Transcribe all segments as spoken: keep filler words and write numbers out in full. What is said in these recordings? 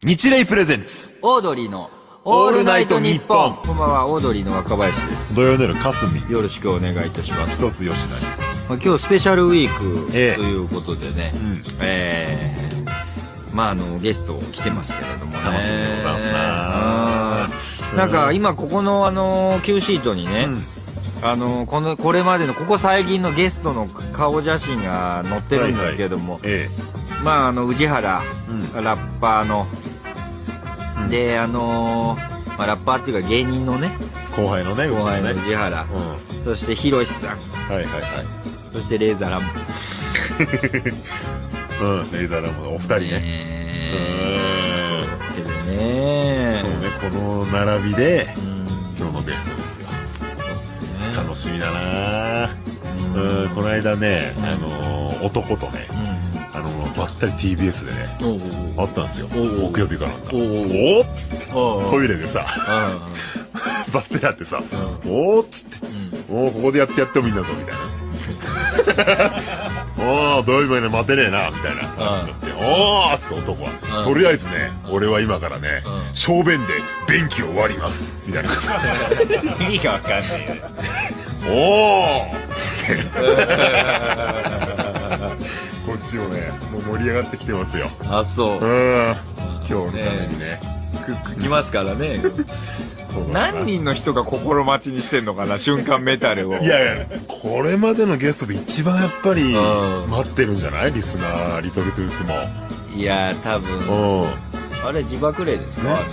日霊プレゼンツオードリーのオールナイトニッポン。 こんばんは、オードリーの若林です。 土曜の夜かすみよろしくお願いいたします。 一つよしなに、 まあ、今日スペシャルウィークとええいうことでね、 うんえー、まああのゲスト来てますけれどもね、 楽しみでございますな。 うんなんか今ここのあの Q シートにね、 うんあのこのこれまでのここ最近のゲストの顔写真が載ってるんですけども、 はいはい、えまああの宇治原、 うラッパーの、 うんであのーまあ、ラッパーっていうか芸人のねえ後輩のね後輩のうちね宇治原、 うんそしてひろしさん、 はいはいはいそしてレーザーラムうんレイザーラムのお二人ね、 ねけどねそうねこの並びでうん今日のゲストですよ。 そうね楽しみだな。 うんうんこの間ね、 うんあのー男とね、あのーばったり ティービーエス でねうんおうおうあったんですよ。 おうおう木曜日かなんかおうおうおーっつっておうおうトイレでさばったり会ってさおーっつってうんおーここでやってやってもいいんだぞみたいなおー土曜日まで待てねえなみたいな話になっておーっつって男はとりあえずね俺は今からねうん小便で便器を割りますみたいな意味がわかんないよねおーっつってこっちもねもう盛り上がってきてますよ。 あそううん今日のためにねく来ますからねそうだな何人の人が心待ちにしてんのかな瞬間メタルをいやいやこれまでのゲストで一番やっぱりうん待ってるんじゃないリスナーリトルトゥースも。 いや多分うんあれ自爆霊ですか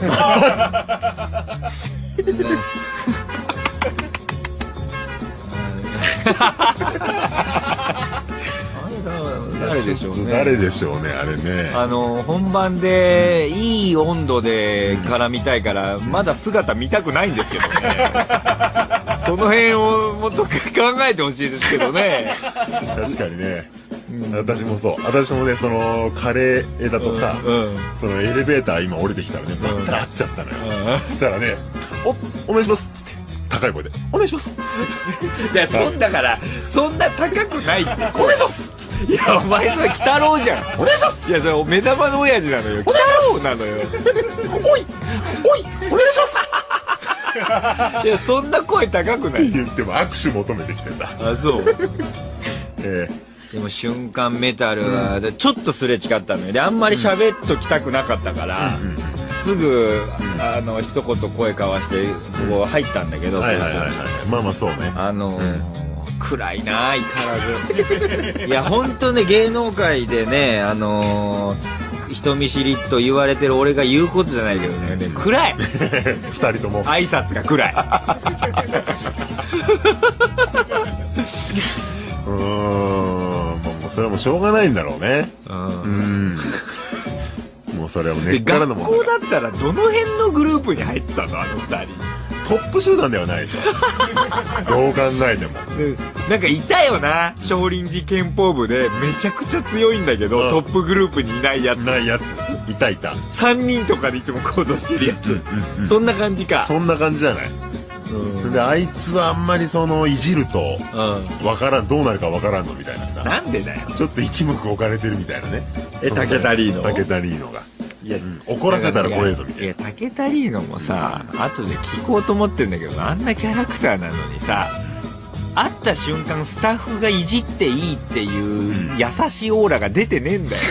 あれだ誰でしょうね誰でしょうねあれね。 あの本番でいい温度でから見たいからまだ姿見たくないんですけどねその辺をもっと考えてほしいですけどね確かにね、私もそう私もねそのカレーだとさ、 うんそのエレベーター今降りてきたらねばったり会っちゃったのよ、そしたらねおお願いしますっつって高い声でお願いしますっつっていやそんだからそんな高くないってお願いしますっつっていやお前それ鬼太郎じゃんお願いしますいやそれ目玉の親父なのよお願いします鬼太郎なのよおいおいお願いしますいやそんな声高くない言っても握手求めてきてさ、 あそうえでも瞬間メタルはでちょっとすれ違ったのよであんまり喋っときたくなかったから、 うんうんすぐあの一言声交わしてここ入ったんだけど、 ー、はいはいはいはいまあまあそうねあのー暗いな相変わらずいや本当ね芸能界でねあのー人見知りと言われてる俺が言うことじゃないけどね暗い二人とも挨拶が暗いうーんもうそれはもうしょうがないんだろうね。 うんうんもうそれはもう根でっから学のもんだから校だったらどの辺のグループに入ってたのあの二人トップ集団ではないでしょどう考えてもでなんかいたよな少林寺拳法部でめちゃくちゃ強いんだけど、 うんトップグループにいないやつないやついたいたさんにんとかでいつも行動してるやつ、 うんうんそんな感じかそんな感じじゃない。 うんであいつはあんまりそのいじるとうんわからんどうなるかわからんのみたいなさなんでだよちょっと一目置かれてるみたいなね。 えタケタリーノタケタリーノがいや、 怒らせたら怖えぞみたいないやタケタリーノもさ後で聞こうと思ってんだけどあんなキャラクターなのにさ会った瞬間スタッフがいじっていいっていう優しいオーラが出てねえんだよ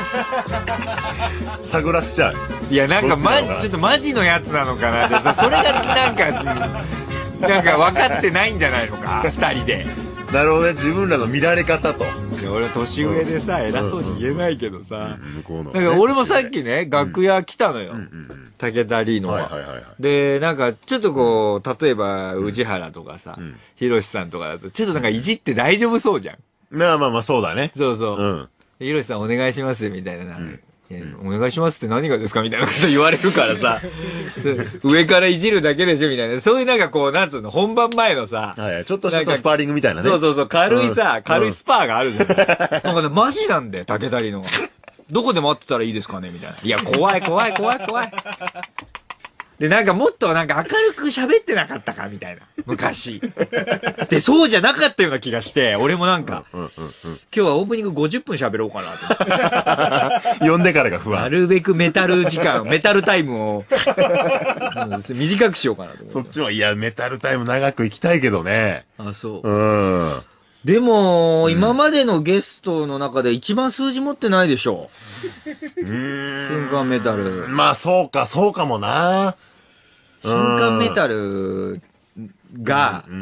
探らせちゃう。 いやなんか、まどっちなのか、なちょっとマジのやつなのかなってさそれがなんかうんなんか分かってないんじゃないのかふたりでなるほどね自分らの見られ方といや俺は年上でさ、偉そうに言えないけどさ、 向こうのねだから俺もさっきね楽屋来たのよ、 うんうん武田リーノは、 はいはいはいはいでなんかちょっとこう例えば宇治原とかさんひろしさんとかだとちょっとなんかいじって大丈夫そうじゃんまあまあまあそうだねそうそううんひろしさんお願いしますみたいな、いやお願いしますって何がですかみたいなこと言われるからさで上からいじるだけでしょみたいなそういうなんかこうなんつうの本番前のさ、 はいはいちょっとしたなんかさスパーリングみたいなねそうそうそう軽いさ、 うん軽いスパーがあるじゃん、なんかねマジなんだよ武田リのどこで待ってたらいいですかねみたいないや怖い怖い怖い怖いで、なんかもっとなんか明るく喋ってなかったかみたいな。昔。で、そうじゃなかったような気がして、俺もなんか、 うんうんうん、 今日はオープニングごじゅっぷん喋ろうかなと思って。 呼んでからが不安。 なるべくメタル時間、メタルタイムを短くしようかなと思って。 そっちは、いや、メタルタイム長く行きたいけどね。 あ、そう。 うん。 でも、うん、今までのゲストの中で一番数字持ってないでしょ。 うーん。 瞬間メタル。 まあ、そうか、そうかもな。 瞬間メタルが、うんうんうん、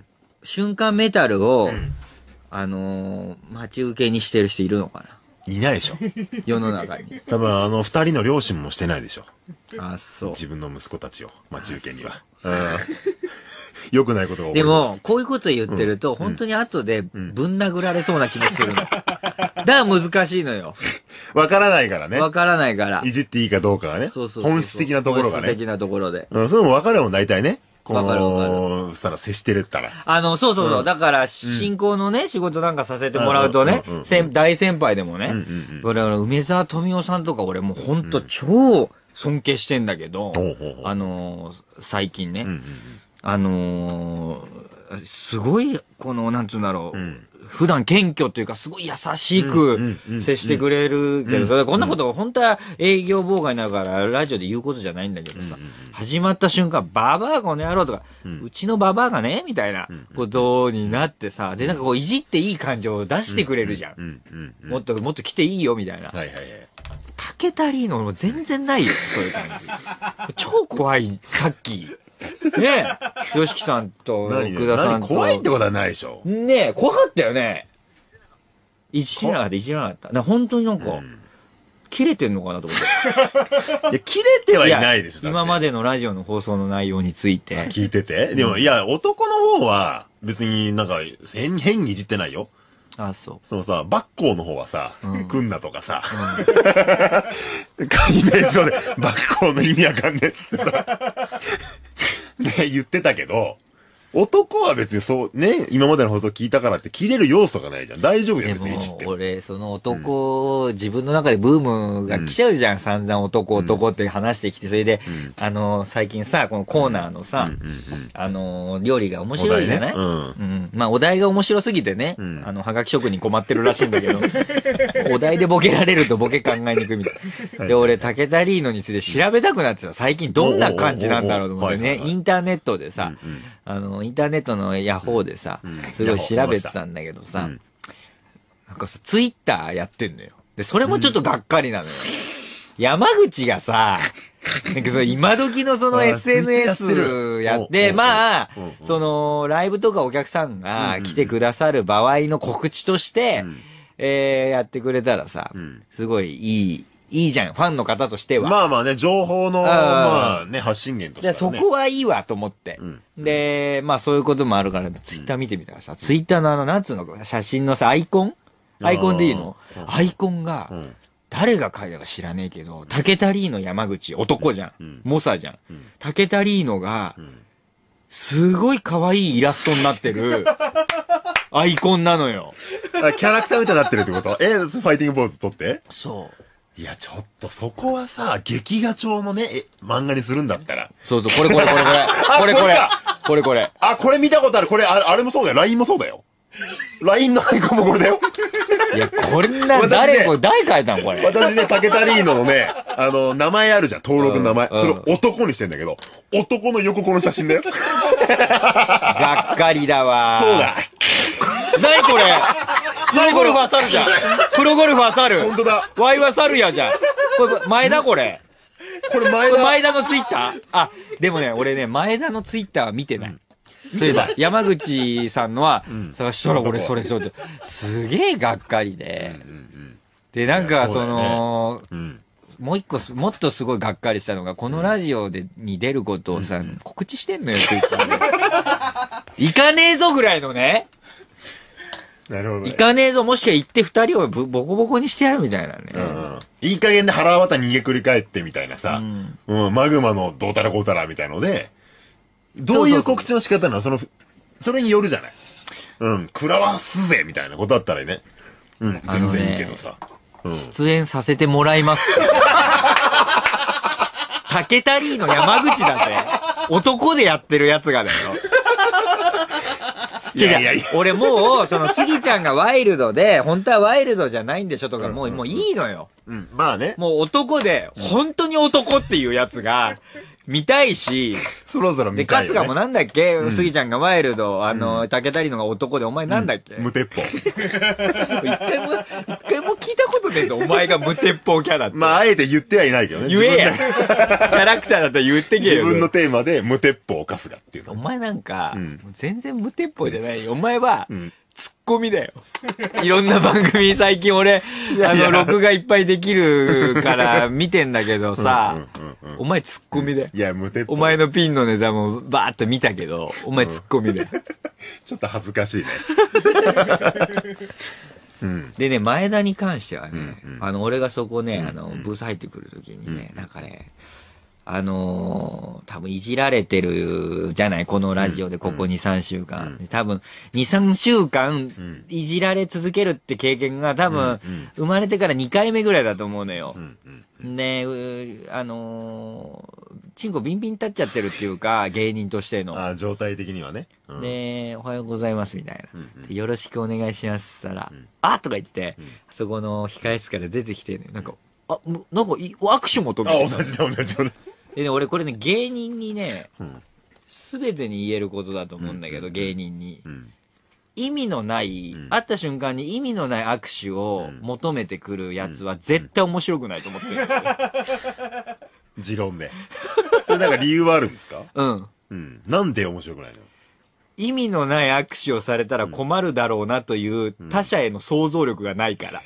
瞬間メタルを、うん、あのー、待ち受けにしてる人いるのかな？ いないでしょ。 世の中に。 多分、あの、二人の両親もしてないでしょ。 あ、そう。 自分の息子たちを、待ち受けには。良くないことが起こる。 でも、こういうこと言ってると、うん、本当に後でぶん殴られそうな気もするの。だから難しいのよ。 わからないからね。 わからないから。 いじっていいかどうかがね。そうそうそうそう。本質的なところがね。 本質的なところで。 うん、それもわかるもん、大体ね。 わかるわかる。 そしたら接してるったら。 あの、そうそうそう。うん、だから、進行のね、仕事なんかさせてもらうとね、大先輩でもね、俺、梅沢富美男さんとか俺もうほんと超尊敬してんだけど、あの、最近ね。あのー、すごい、この、なんつうんだろう、うん、普段謙虚というか、すごい優しく接してくれるけど、それこんなこと本当は営業妨害になるから、ラジオで言うことじゃないんだけどさ、始まった瞬間、ババアこの野郎とか、うん、うちのババアがね、みたいなことになってさ、で、なんかこう、いじっていい感情を出してくれるじゃん。もっと、もっと来ていいよ、みたいな。はいはいはい。竹田リーノも全然ないよ、そういう感じ。超怖い、さっき。ねえ、よしきさんと奥田さんと。 怖いってことはないでしょ。 ねえ、怖かったよね。いじらなかった、いじらなかった。だ本当になんか、うん、切れてんのかなと思って。 いや、切れてはいないでしょ。 今までのラジオの放送の内容について。 聞いてて。でも、うん、いや、男の方は、別になんか、変、変にいじってないよ。 あ、そう。 そのさ、バッコーの方はさ、うん、来んなとかさ、うん、イメージ上で、バッコーの意味わかんねえっつってさ、ね、言ってたけど、男は別にそう、ね、今までの放送聞いたからって切れる要素がないじゃん。大丈夫よ、別にいじっても。 俺、その男、うん、自分の中でブームが来ちゃうじゃん。うん、散々男、男って話してきて、それで、うん、あの、最近さ、このコーナーのさ、うんうんうん、あの、料理が面白いじゃない、ね、うんうん、まあ、お題が面白すぎてね、うん、あの、はがき職人困ってるらしいんだけど、お題でボケられるとボケ考えにくいみたいな。で、俺、竹田リーノについて調べたくなってさ、最近どんな感じなんだろうと思ってね、インターネットでさ、うんうん、あの、インターネットのヤホーでさ、うん、すごい調べてたんだけどさ、うん、なんかさ、ツイッターやってんのよ。で、それもちょっとがっかりなのよ。うん、山口がさ、なんかその今時のその エスエヌエス やって、まあ、その、ライブとかお客さんが来てくださる場合の告知として、うん、えー、やってくれたらさ、すごいいい、いいじゃん、ファンの方としては。 まあまあね、情報の、まあね、発信源としては、 ね。そこはいいわと思って。うん、で、まあそういうこともあるから、ツイッター見てみたらさ、うん、ツイッターのあの、なんつうの、写真のさ、アイコンアイコンでいいの、アイコンが、うん、誰が書いたか知らねえけど、竹田リーノ山口、男じゃん。うん、猛者じゃん。うん、竹田リーノが、すごい可愛いイラストになってる、アイコンなのよ。 キャラクターみたいになってるってことえ、ファイティングポーズ撮ってそう。 いや、ちょっとそこはさ、劇画調のね、え、漫画にするんだったら。 そうそう、これこれこれこれ。これこれ。これこれ。 あ、これ見たことある。これ、ああれもそうだよ。ライン もそうだよ。ライン のアイコンもこれだよ。 いや、こんな、誰、これ、誰書いたのこれ。 私ね、竹田リーノのね、あの、名前あるじゃん。登録の名前。それを男にしてんだけど、男の横この写真だよ。 がっかりだわ。 そうだ。 何これプロゴルファー猿じゃん。プロゴルファー猿。 本当だ。 ワイは猿やじゃん。これ、前田これ。 これ前田。 これ前田のツイッターあ、でもね、俺ね、前田のツイッターは見てない。うん、そういえば、山口さんのは、うん、探したら俺それそれ、すげえがっかりで。うんうんうん、で、なんかその、ねうん、もう一個、もっとすごいがっかりしたのが、このラジオで、に出ることをさ、うん、告知してんのよ、ツイッターで。行かねえぞぐらいのね。 なるほど、ね。 行かねえぞ、もしか行って二人をボコボコにしてやるみたいなね。うん。 いい加減で腹渡逃げくり返ってみたいなさ、うん、うん、マグマのどうたらこうたらみたいので、どういう告知の仕方なのその、それによるじゃない。うん。食らわすぜみたいなことだったらね。うん。全然いいけどさ。 うん、出演させてもらいます。 竹田リーの山口だぜ。男でやってるやつがだよ。 いやいやいや。 俺もう、その、スギちゃんがワイルドで、本当はワイルドじゃないんでしょとか、もう、もういいのよ。 うん。まあね。 もう男で、本当に男っていうやつが、見たいし、 そろそろ見で、 たいよ、ね。 春日もなんだっけスギちゃんがワイルド、あの、竹田リーのが男で、お前なんだっけ無鉄砲。 一回も、一回も聞いたことねえぞ、お前が無鉄砲キャラって。 まあ、あえて言ってはいないけどね。 言えや。キャラクターだったら言ってけよ。 自分のテーマで無鉄砲を貸すがっていうの。 お前なんか、 うんもう全然無鉄砲じゃないよ。お前は、 うんツッコミだよ。いろんな番組最近俺、 やいやあの、録画いっぱいできるから見てんだけどさ、 うんうんうんうんお前ツッコミだよ。 いや、無鉄砲。 お前のピンのネタもバーっと見たけど、お前ツッコミだよ。 ちょっと恥ずかしいね。うん。 でね、前田に関してはね、 うんうんあの、俺がそこね、あの、ブース入ってくるときにね、なんかね、あのー、多分いじられてるじゃないこのラジオでここに、さんしゅうかん。で多分、に、さんしゅうかんいじられ続けるって経験が多分、生まれてからにかいめぐらいだと思うのよ。 うんうんで、うあのー、チンコビンビン立っちゃってるっていうか、芸人としての。 ああ、状態的にはね。うんで、おはようございますみたいな。 うんうんでよろしくお願いしますったら、 んあとか言って、 んそこの控え室から出てきてね、なんか、あ、むなんかい、握手求めてあ、同じだ、同じだ。 でね、俺これね、芸人にね、 うんすべてに言えることだと思うんだけど、芸人に。 うん。 意味のない、 ん会った瞬間に意味のない握手を求めてくるやつは絶対面白くないと思ってる。 持論で。それなんか理由はあるんですか？ うん。 うん。なんで面白くないの？ 意味のない握手をされたら困るだろうなという他者への想像力がないから。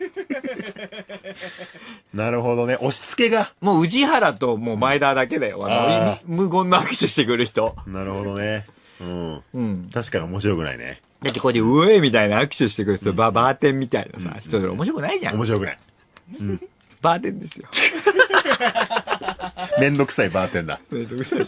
なるほどね。押し付けが。 もう宇治原ともう前田だけだよ。あの、 あー無言の握手してくる人。 なるほどね。うん。 うん。 確かに面白くないね。 だってこうやって、うえみたいな握手してくる人、ババーテンみたいなさ、人で面白くないじゃん。 面白くない。 バーテンですよ。 めんどくさいバーテンだ。 めんどくさい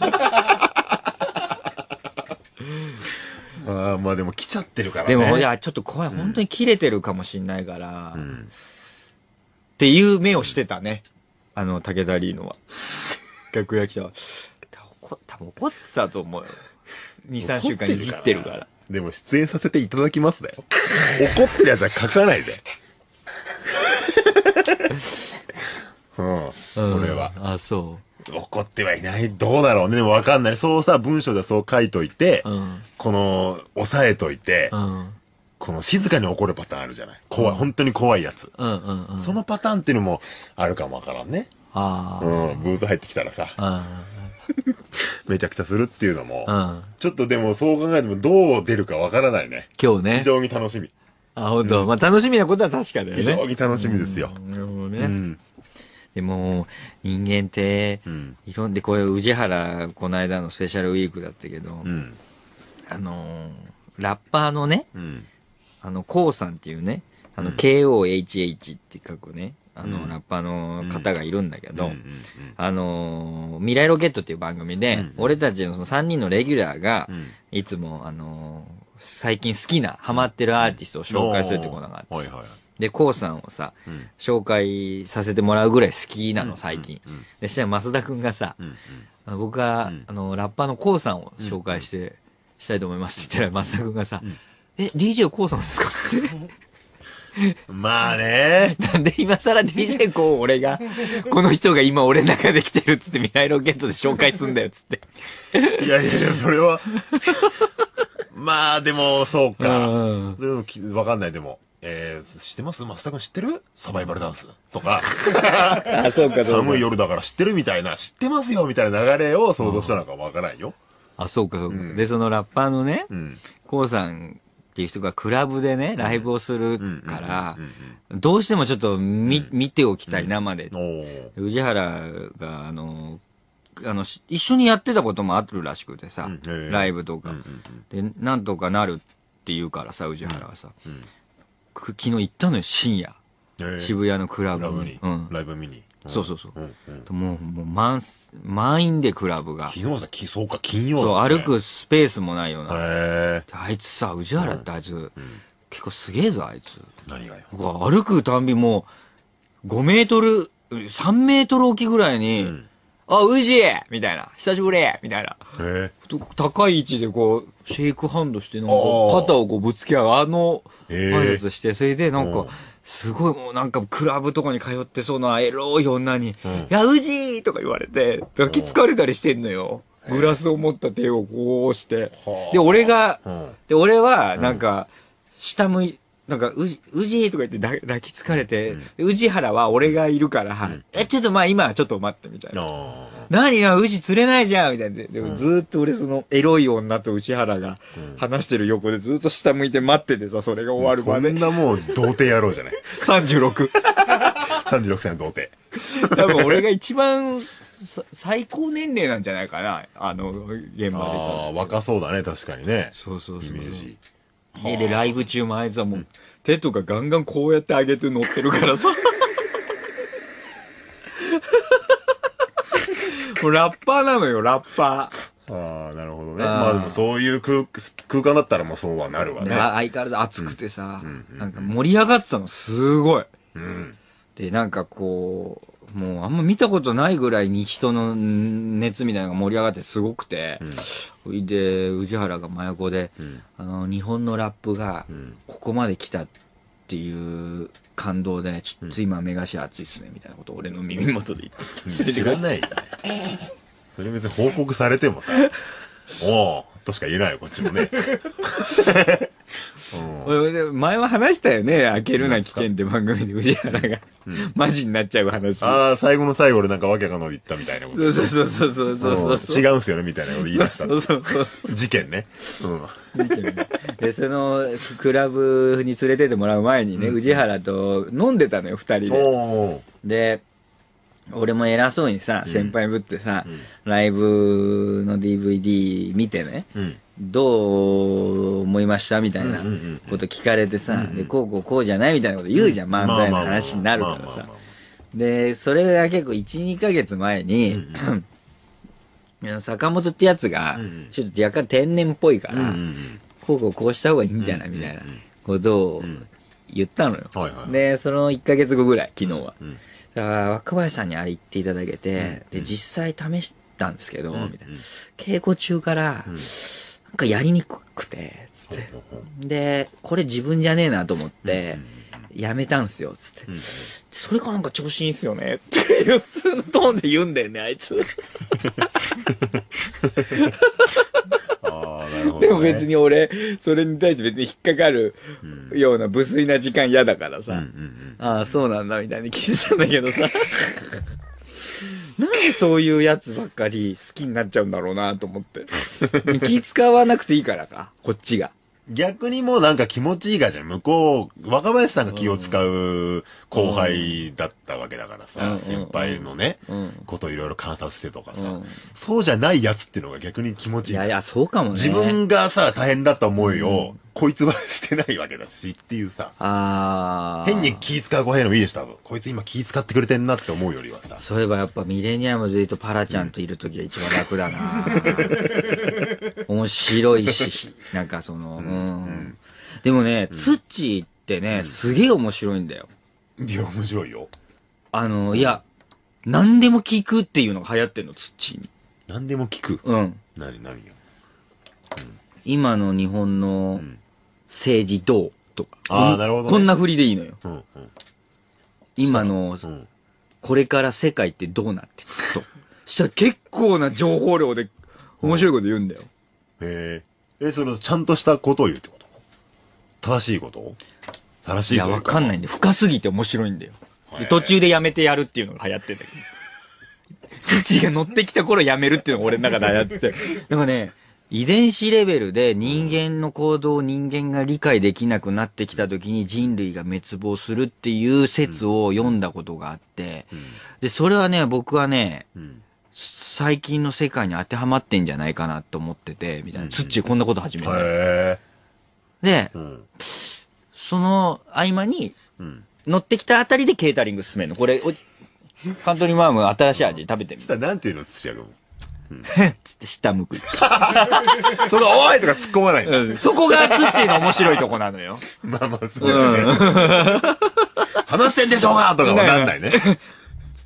ああ、まあでも来ちゃってるからね。 でも、いや、ちょっと怖い。本当に切れてるかもしんないから、っんていう目をしてたね。あの、武田リーノは。楽屋来た。多分怒ってたと思うよ。に、さんしゅうかんいじってるから。 でも出演させていただきますだよ。怒ってるやつは書かないで。うん。それは。 あ、そ怒ってはいない。どうだろうね。でもわかんない。そうさ、文章でそう書いといて、 う。うん。 この、押さえといて、 うん。 この静かに怒るパターンあるじゃない。怖い、本当に怖いやつ。 うんうんうん。 そのパターンっていうのもあるかもわからんね。 あうん。ブース入ってきたらさ、 あ。 めちゃくちゃするっていうのもう、ん。 ちょっとでもそう考えてもどう出るかわからないね。 今日ね非。常に楽しみ。 あ、本当。まあ楽しみなことは確かだよね。 非常に楽しみですよ。 なるほどね。 うん。 でも、人間って、 うん。 いろんで、これ、宇治原、この間のスペシャルウィークだったけど、 うん。 あのー、ラッパーのね、 うん。 あの、コウさんっていうね、あの、 うんケーオーエイチエイチ って書くね、あの、 うんラッパーの方がいるんだけど、 うんうんあのー、未来ロケットっていう番組で、 うん俺たちのそのさんにんのレギュラーが、 うんいつも、あのー、最近好きな、ハマってるアーティストを紹介するってことがあって、 はいはい。 で、コウさんをさ、 うん。 紹介させてもらうぐらい好きなの、最近。 うんうんで、そしたら増田くんがさ、 うん。 あの僕が、 うんあの、ラッパーのコウさんを紹介して、したいと思いますって言ったら、増田くんがさ、え、ディージェー コウさんですかって。 うん。まあね。 なんで今更 ディージェー コウを俺が、この人が今俺の中で来てるっつって未来ロケットで紹介すんだよっつって。 いやいやいや、それは。まあでも、そうか。 うんそれもきわかんない、でも。えー、知ってます増田君知ってるサバイバルダンスとか。 あ、そうか、 寒い夜だから知ってるみたいな、知ってますよみたいな流れを想像したのかわからないよ。 あ、そうか、そうか。 うんで、そのラッパーのね、 うん。 コウさんっていう人がクラブでね、ライブをするからうんうんうん、 どうしてもちょっと見、見ておきたい、生でお。ー。 宇治原が、あの、あの、し一緒にやってたこともあるらしくてさ、 うんへえライブとか、 うんうんで、なんとかなるって言うからさ、宇治原はさ、 うんく昨日行ったのよ、深夜。 えー渋谷のクラブに。 クラブにうん。 ライブ見に。 そうそうそう。 うんうん。 もう、もう満す、満員でクラブが。 昨日さ、きそうか、金曜そう、 だったね歩。くスペースもないような。 へえ。 であいつさ、宇治原ってあいつ、結構すげえぞ、あいつ。 何がよ。 僕は歩くたんびもう、ごメートル、さんメートル置きぐらいに、 んあ、宇治みたいな。久しぶりみたいな。 へ高い位置でこう、シェイクハンドして、なんか、肩をこうぶつけ合う、あの、挨拶して、それでなんか、すごいもうなんか、クラブとかに通ってそうなエロい女に、うん、いや、宇治とか言われて、抱きつかれたりしてんのよ。グラスを持った手をこうして。で、俺が、で、俺は、なんか、下向い、なんか、うじ、うじとか言って抱きつかれて、うん、宇治原は俺がいるから、うん、え、ちょっとまあ今はちょっと待ってみたいな。何や、宇治釣れないじゃんみたいな。でもずーっと俺そのエロい女と宇治原が話してる横でずーっと下向いて待っててさ、それが終わるまで。 こんなもう童貞野郎じゃない。 さんじゅうろく。 さんじゅうろくさいの童貞。 多分俺が一番最高年齢なんじゃないかな。あの、現場で。 ああ、若そうだね、確かにね。 そうそうそう。 イメージ。 で、で、ライブ中もあいつはもう、手とかガンガンこうやって上げて乗ってるからさ。もうラッパーなのよ、ラッパー。ああ、なるほどね。まあでもそういう 空, 空間だったらもうそうはなるわね。 相変わらず熱くてさ、うんうん、なんか盛り上がってたの、すごい。うん、で、なんかこう、もうあんま見たことないぐらいに人の熱みたいなのが盛り上がってすごくて、うん、で、宇治原が真横で、うん、あの、日本のラップがここまで来たっていう感動で、ちょっと今目頭熱いっすね、みたいなことを俺の耳元で言って。 知らないよね。それ別に報告されてもさ、おーとしか言えないよ、こっちもね。 うん、前は話したよね、開けるな危険って番組で宇治原が、うん、マジになっちゃう話。 ああ、最後の最後でなんかわけがの言ったみたいなこと。 そうそうそうそうそうそう。 違うんすよね、みたいなこと言い出した。そうそうそうそう。事件ね。 うん。事件ね。で、その、クラブに連れてってもらう前にね、うん、宇治原と飲んでたのよ、二人で。で、俺も偉そうにさ、先輩ぶってさ、うん、ライブの ディーブイディー 見てね、うん、どう思いましたみたいなこと聞かれてさ、で、こうこうこうじゃないみたいなこと言うじゃん、漫才の話になるからさ。で、それが結構いち、にかげつまえに、坂本ってやつが、ちょっと若干天然っぽいから、こうこうこうした方がいいんじゃないみたいなことを言ったのよ。で、そのいっかげつごぐらい、昨日は。だから若林さんにあれ言っていただけて、で、実際試したんですけど、みたいな。稽古中から、なんかやりにくくて、つって。で、これ自分じゃねえなと思って、やめたんすよ、つって。それがなんか調子いいんすよね、っていう普通のトーンで言うんだよね、あいつ。 ああ、なるほど、ね。 でも別に俺、それに対して別に引っかかるような無粋な時間嫌だからさ、うんうんうん、ああ、そうなんだみたいに聞いてたんだけどさ、なんでそういうやつばっかり好きになっちゃうんだろうなと思って。気使わなくていいからか、こっちが。 逆にもうなんか気持ちいいからじゃん。向こう、若林さんが気を使う後輩だったわけだからさ、うん、先輩のね、うん、ことをいろいろ観察してとかさ、うん、そうじゃないやつっていうのが逆に気持ちいい。 いやいや、そうかもね。 自分がさ、大変だった思いを、うん、こいつはしてないわけだしっていうさ、 あ変に気使う後輩のもいいでしょ、多分。こいつ今気使ってくれてんなって思うよりはさ。 そういえばやっぱミレニアムズとパラちゃんといるときが一番楽だな、うん、面白いし、なんかその、うんうん、でもね、ツッチーってね、うん、すげえ面白いんだよ。 いや、面白いよ。 あの、いや、何でも聞くっていうのが流行ってんの、ツッチーに。 何でも聞くうん。 何、何よ。 うん、今の日本の政治どうとか。 ああ、なるほど、ね。 こんな振りでいいのよ。 うんうん、 今の、うん、これから世界ってどうなっていくと。したら結構な情報量で面白いこと言うんだよ。 うん、へえ。え、その、ちゃんとしたことを言うってこと正しいこと正しいこといや、わかんないんで、深すぎて面白いんだよ。で途中でやめてやるっていうのが流行ってんだけど。土が乗ってきた頃やめるっていうのが俺の中で流行ってて。なんかね、遺伝子レベルで人間の行動を人間が理解できなくなってきた時に人類が滅亡するっていう説を読んだことがあって、うん、で、それはね、僕はね、うん、最近の世界に当てはまってんじゃないかなと思ってて、みたいな。ツッチーこんなこと始めた。 へー。で、うん、その合間に、乗ってきたあたりでケータリング進めるの。これ、カントリーマーム新しい味食べてみる。 したらなんていうの寿司屋が。 つって下向く。 その、おいとか突っ込まない、 うん、そこがツッチーの面白いとこなのよ。 まあまあ、そうだね。うん、話してんでしょうがとかはなんないね。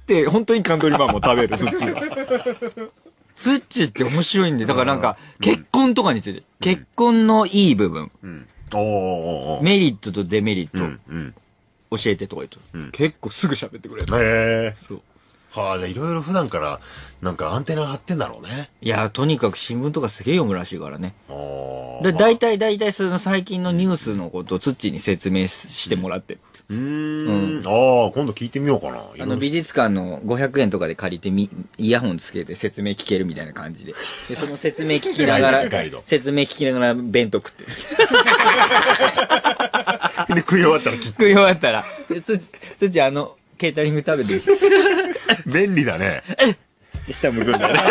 って本当にカントリーマンも食べる、スッチーは。スッチーって面白いんで、だからなんか、結婚とかについて、結婚のいい部分、 うん。おーおーおーメリットとデメリット、 うん。うん。 教えてとか言うと、 うん結構すぐ喋ってくれる。 へえ。 そう。 はあ、じゃあいろいろ普段から、なんかアンテナ張ってんだろうね。 いや、とにかく新聞とかすげえ読むらしいからね。 ああ。 で、大体大体その最近のニュースのことをツッチーに説明してもらってる。 うーん。ああ、今度聞いてみようかな。 あの美術館のごひゃくえんとかで借りてみ、イヤホンつけて説明聞けるみたいな感じで。で、その説明聞きながらガイド、 説明聞きながら弁当食ってる。 で、食い終わったら切っ食い終わったら、でつつちあの、ケータリング食べていいです。 便利だね。 って下向くんだよね。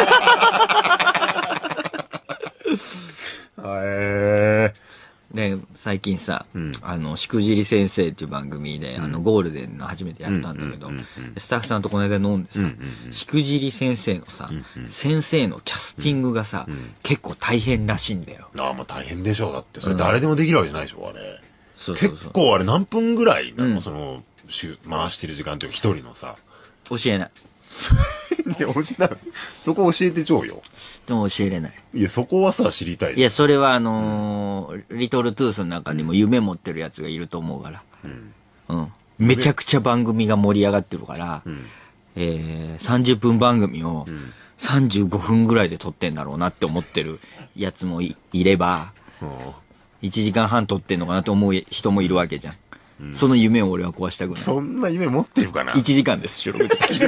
へえ。 で、最近さ、 んあの、しくじり先生っていう番組で、あの、ゴールデンの初めてやったんだけど、でスタッフさんとこの間飲んでさ、しくじり先生のさ、先生のキャスティングがさ、結構大変らしいんだよ。 ああ、もう大変でしょう。だって、それ誰でもできるわけじゃないでしょ、あれ。 そうそうそう結構あれ何分ぐらいなの、 うんその、週回してる時間というか、一人のさ。 教えない。 いや、教えない。そこ教えてちょうよ。 でも教えれない。 いや、そこはさ、知りたい。 いや、それはあのーリトルトゥースの中にも夢持ってるやつがいると思うから。うん。うん。めちゃくちゃ番組が盛り上がってるから、 んえー、さんじゅっぷん番組をさんじゅうごふんぐらいで撮ってんだろうなって思ってるやつも い, いれば、 うんいちじかんはん撮ってんのかなと思う人もいるわけじゃん。その夢を俺は壊したくない。 そんな夢持ってるかな。 いちじかんです、収録時間。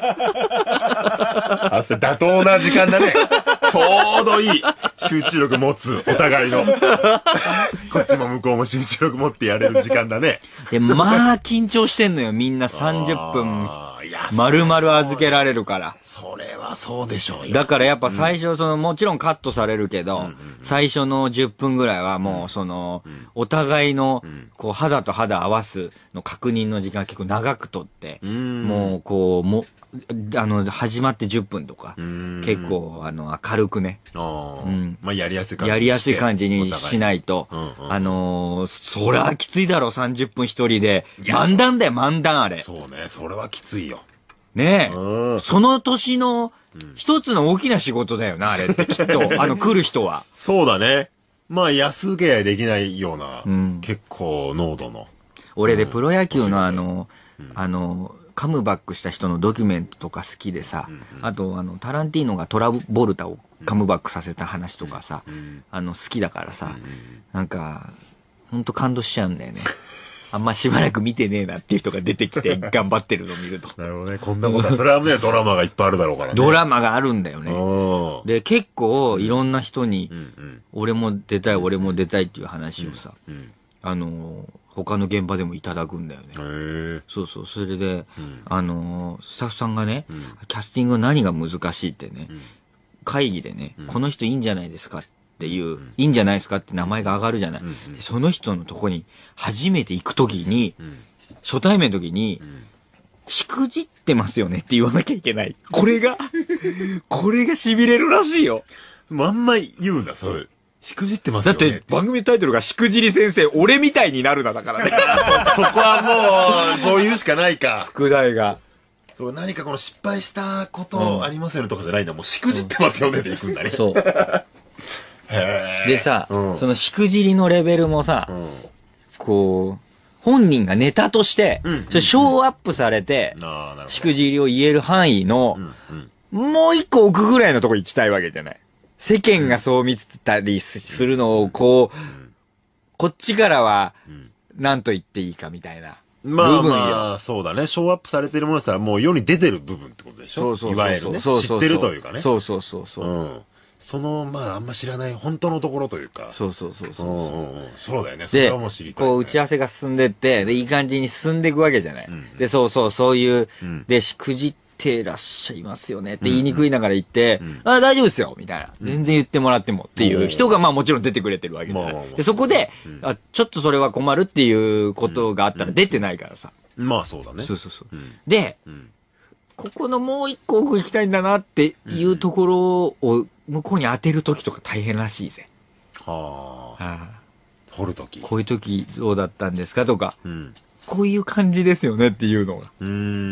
あ、それ妥当な時間だね。ちょうどいい集中力持つ、お互いの。こっちも向こうも集中力持ってやれる時間だね。 で、まあ、緊張してんのよ。みんなさんじゅっぷん、 あーいや丸々預けられるから。 それはそうでしょうよ。 だからやっぱ最初、その、もちろんカットされるけど、最初のじゅっぷんぐらいはもう、その、お互いの、こう、肌と肌合わすの確認の時間結構長くとって、 んもう、こう、も、あの、始まってじゅっぷんとか、 ん結構、あの、明るくね、 ああ、 んまあやりやすい感じにして。 やりやすい感じにしないと、 お互いうんうんあのー、そりゃきついだろ、さんじゅっぷん一人で。漫談だよ、漫談あれ。 そうね、それはきついよ。 ねうんえ。その年の一つの大きな仕事だよな、あれってきっと。あの、来る人は。 そうだね。まあ安請け合いできないような、 ん結構濃度の。 俺でプロ野球のあの、あの、カムバックした人のドキュメントとか好きでさ、あとあの、タランティーノがトラボルタをカムバックさせた話とかさ、あの、好きだからさ、なんか、ほんと感動しちゃうんだよね。あんましばらく見てねえなっていう人が出てきて頑張ってるのを見ると。 なるほどね。こんなことは、それはね、ドラマがいっぱいあるだろうからね。 ドラマがあるんだよね。 うん。 で、結構いろんな人に、 うんうん。 俺も出たい、俺も出たいっていう話をさ、 うん。 あの、他の現場でもいただくんだよね。 へえ。 そうそう、それで、あの、スタッフさんがね、キャスティング何が難しいってね、会議でね、この人いいんじゃないですかっていう、いいんじゃないですかって名前が上がるじゃない。でその人のとこに初めて行くときに、初対面のときに、しくじってますよねって言わなきゃいけない。これが、これが痺れるらしいよ。 まんま言うんだ、それ。しくじってますだよね。 って番組タイトルがしくじり先生、俺みたいになるなだからね。 そこはもう、そう言うしかないか。 副題が。 そう、何かこの失敗したことありますよねとかじゃないんだ。もうしくじってますよねで行くんだね。 そう。 へえ。 でさ、 うんそのしくじりのレベルもさ、 うん。 こう、本人がネタとして、 うんそれショーアップされて、 ああ、なるほど。 しくじりを言える範囲の、 うんうん。 もう一個奥ぐらいのとこ行きたいわけじゃない。世間がそう見てたりするのを、こう、こっちからは、何と言っていいかみたいな。 まあ部分よまあ、そうだね。ショーアップされてるものさ、もう世に出てる部分ってことでしょ。 そうそうそう。 いわゆるね。 そうそうそう知ってるというかね。 そうそうそうそう。 うん。その、まあ、あんま知らない本当のところというか。 そうそうそうそうう。 んうんうん。そうだよね。それで、 はもう知りたい、ね。 こう打ち合わせが進んでって、で、いい感じに進んでいくわけじゃない。で、そうそう、そういう、 んで、しくじってらっしゃいますよねって言いにくいながら言って、あ、大丈夫ですよみたいな。全然言ってもらってもっていう人が、まあもちろん出てくれてるわけじゃないまあまあまあで、そこで、あ、ちょっとそれは困るっていうことがあったら出てないからさ。 まあそうだね。 そうそうそう。 んで、 んここのもう一個奥行きたいんだなっていうところを向こうに当てるときとか大変らしいぜ。 はあ。 ああ、 掘るとき。 こういう時どうだったんですかとか、 うん。 こういう感じですよねっていうのが。 うーん。 ど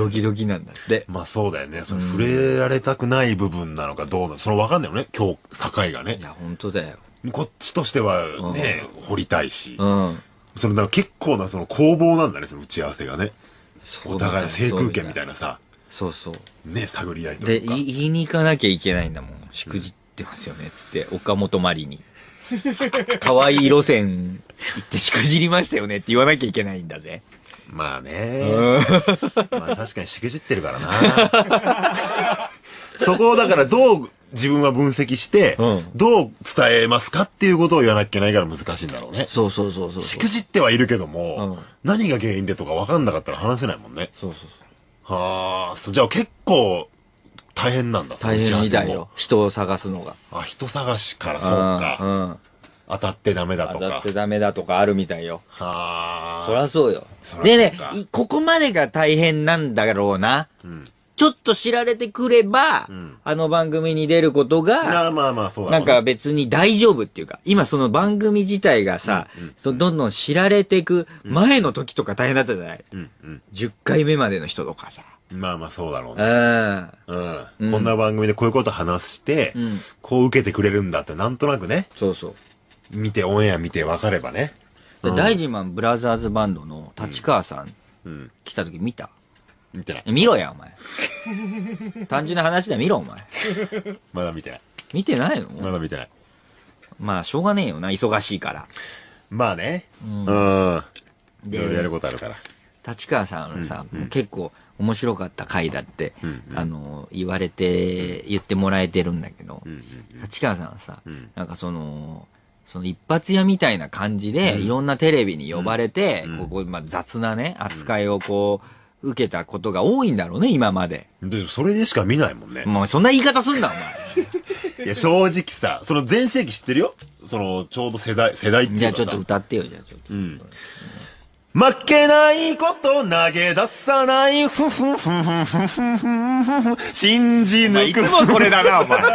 ドキドキなんだって。 まあそうだよね。その触れられたくない部分なのかどうなのか、そのわかんないよね。今日、境がね。 いや、本当だよ。 こっちとしてはね、掘りたいし。 うん。 その、だから結構なその攻防なんだね、その打ち合わせがね。 そうお互いの制空権みたいなさ。 そうそう。 ね、探り合いとで、 いうか。 言いに行かなきゃいけないんだもん。しくじってますよね、つって。岡本まりに。可愛い路線行ってしくじりましたよねって言わなきゃいけないんだぜ。 まあね。まあ確かにしくじってるからな。そこをだからどう自分は分析して、うん、どう伝えますかっていうことを言わなきゃいけないから難しいんだろうね。 そうそうそうそう。 しくじってはいるけども、うん、何が原因でとか分かんなかったら話せないもんね。 そうそうそう。はあ、そう、じゃあ結構大変なんだ。 大変みたいよ。人を探すのが。 あ、人探しからそうか。うん。当たってダメだとか。 当たってダメだとかあるみたいよ。 はあ。 そりゃそうよ。でね、ここまでが大変なんだろうな。うん、ちょっと知られてくれば、うん、あの番組に出ることが、 まあまあまあそうだ、 ね、なんか別に大丈夫っていうか、今その番組自体がさ、うんうん、そどんどん知られていく前の時とか大変だったじゃない、うんうん、じゅっかいめまでの人とかさ。 まあまあそうだろうね。うん。うん。こんな番組でこういうこと話して、うん、こう受けてくれるんだってなんとなくね。 そうそう。 見て、オンエア見て分かればね。 うん、大事マンブラザーズバンドの立川さん、うん、来た時見た？ 見てない。 見ろや、お前。単純な話で見ろ、お前。 まだ見てない。 見てないの？ まだ見てない。 まあ、しょうがねえよな、忙しいから。 まあね。うん。うん。で、やることあるから。 立川さんのさ、うんうん、結構面白かった回だって、うんうん、あの、言われて、言ってもらえてるんだけど、うんうんうん、立川さんはさ、うん、なんかその、その一発屋みたいな感じで、うん、いろんなテレビに呼ばれて、うん、ここ、まあ、雑なね、扱いをこう、受けたことが多いんだろうね、今まで。 で、それでしか見ないもんね。 もうそんな言い方すんな、お前。いや、正直さ、その全盛期知ってるよ。その、ちょうど世代、世代っていうかさ。 じゃあちょっと歌ってよ、じゃあちょっと。うん。 負けないこと投げ出さない、ふふふふふふふふ信じ抜く。 いつもそれだな、お前。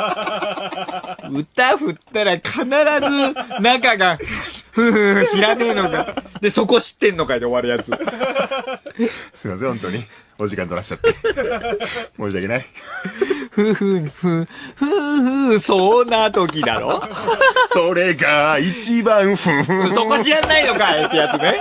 歌振ったら必ず中が、ふふふ知らねえのか。で、そこ知ってんのかいで終わるやつ。 すいません、本当に。お時間取らしちゃって。申し訳ない。 ふふふ、ふふそんな時だろそれが一番ふふそこ知らないのかいってやつね。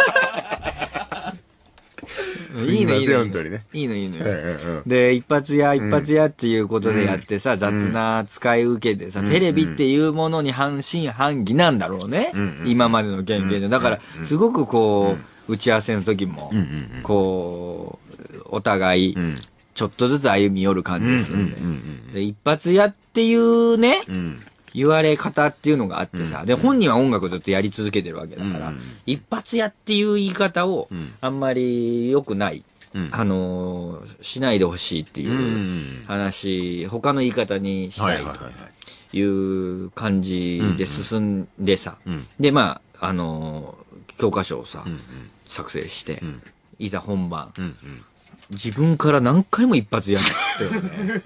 いいのいいの。いいのいいの。で、一発屋一発屋っていうことでやってさ、雑な扱い受けてさ、テレビっていうものに半信半疑なんだろうね。今までの経験で。だから、すごくこう、打ち合わせの時も、こう、お互い、ちょっとずつ歩み寄る感じですよね。で、一発屋っていうね、言われ方っていうのがあってさ、で、本人は音楽をずっとやり続けてるわけだから、一発屋っていう言い方を、あんまり良くない、あの、しないでほしいっていう話、他の言い方にしたいという感じで進んでさ、で、まあ、あの、教科書をさ、作成して、いざ本番、自分から何回も一発やるってよね。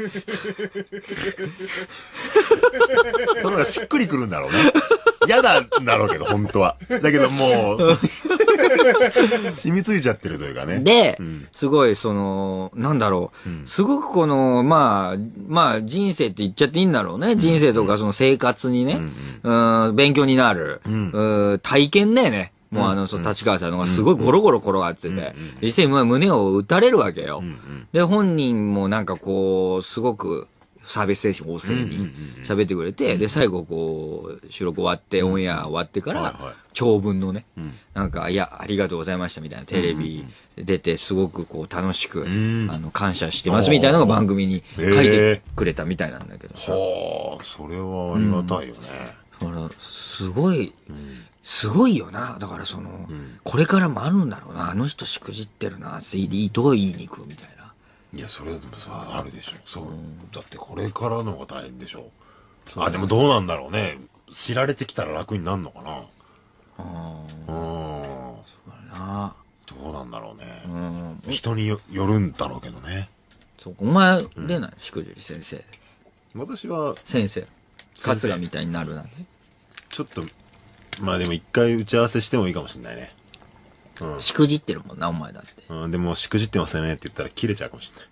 その方がしっくりくるんだろうね。嫌なんだろうけど、本当は。だけどもう、染みついちゃってるというかね。 で、うん、すごい、その、なんだろう、うん、すごくこの、まあ、まあ、人生って言っちゃっていいんだろうね。うん、人生とかその生活にね、うん、うん、勉強になる、うん、うん体験だよね。もうあの、その立川さんのがすごいゴロゴロ転がってて、実際胸を打たれるわけよ。で、本人もなんかこう、すごくサービス精神旺盛に喋ってくれて、で、最後こう、収録終わって、オンエア終わってから、長文のね、なんか、いや、ありがとうございましたみたいな、テレビ出てすごくこう、楽しく、あの、感謝してますみたいなのが番組に書いてくれたみたいなんだけどさ。 はあ、それはありがたいよね。 だから、すごい、すごいよな。だからその、うん、これからもあるんだろうな。あの人しくじってるな。ついでどう言いに行くみたいな。 いや、それでもさ、あるでしょ。そう。うん、だってこれからのが大変でしょ。あ、でもどうなんだろうね。知られてきたら楽になるのかな。ああ。うん。そうだな。どうなんだろうね。うん。人に よ, よるんだろうけどね。 そう。お前出ない、うん、しくじり先生。 私は。 先生。春日みたいになるなんて。 ちょっと、まあでも一回打ち合わせしてもいいかもしれないね。 うん。 しくじってるもんな、お前だって。 うん、でも、しくじってますよねって言ったら切れちゃうかもしれない。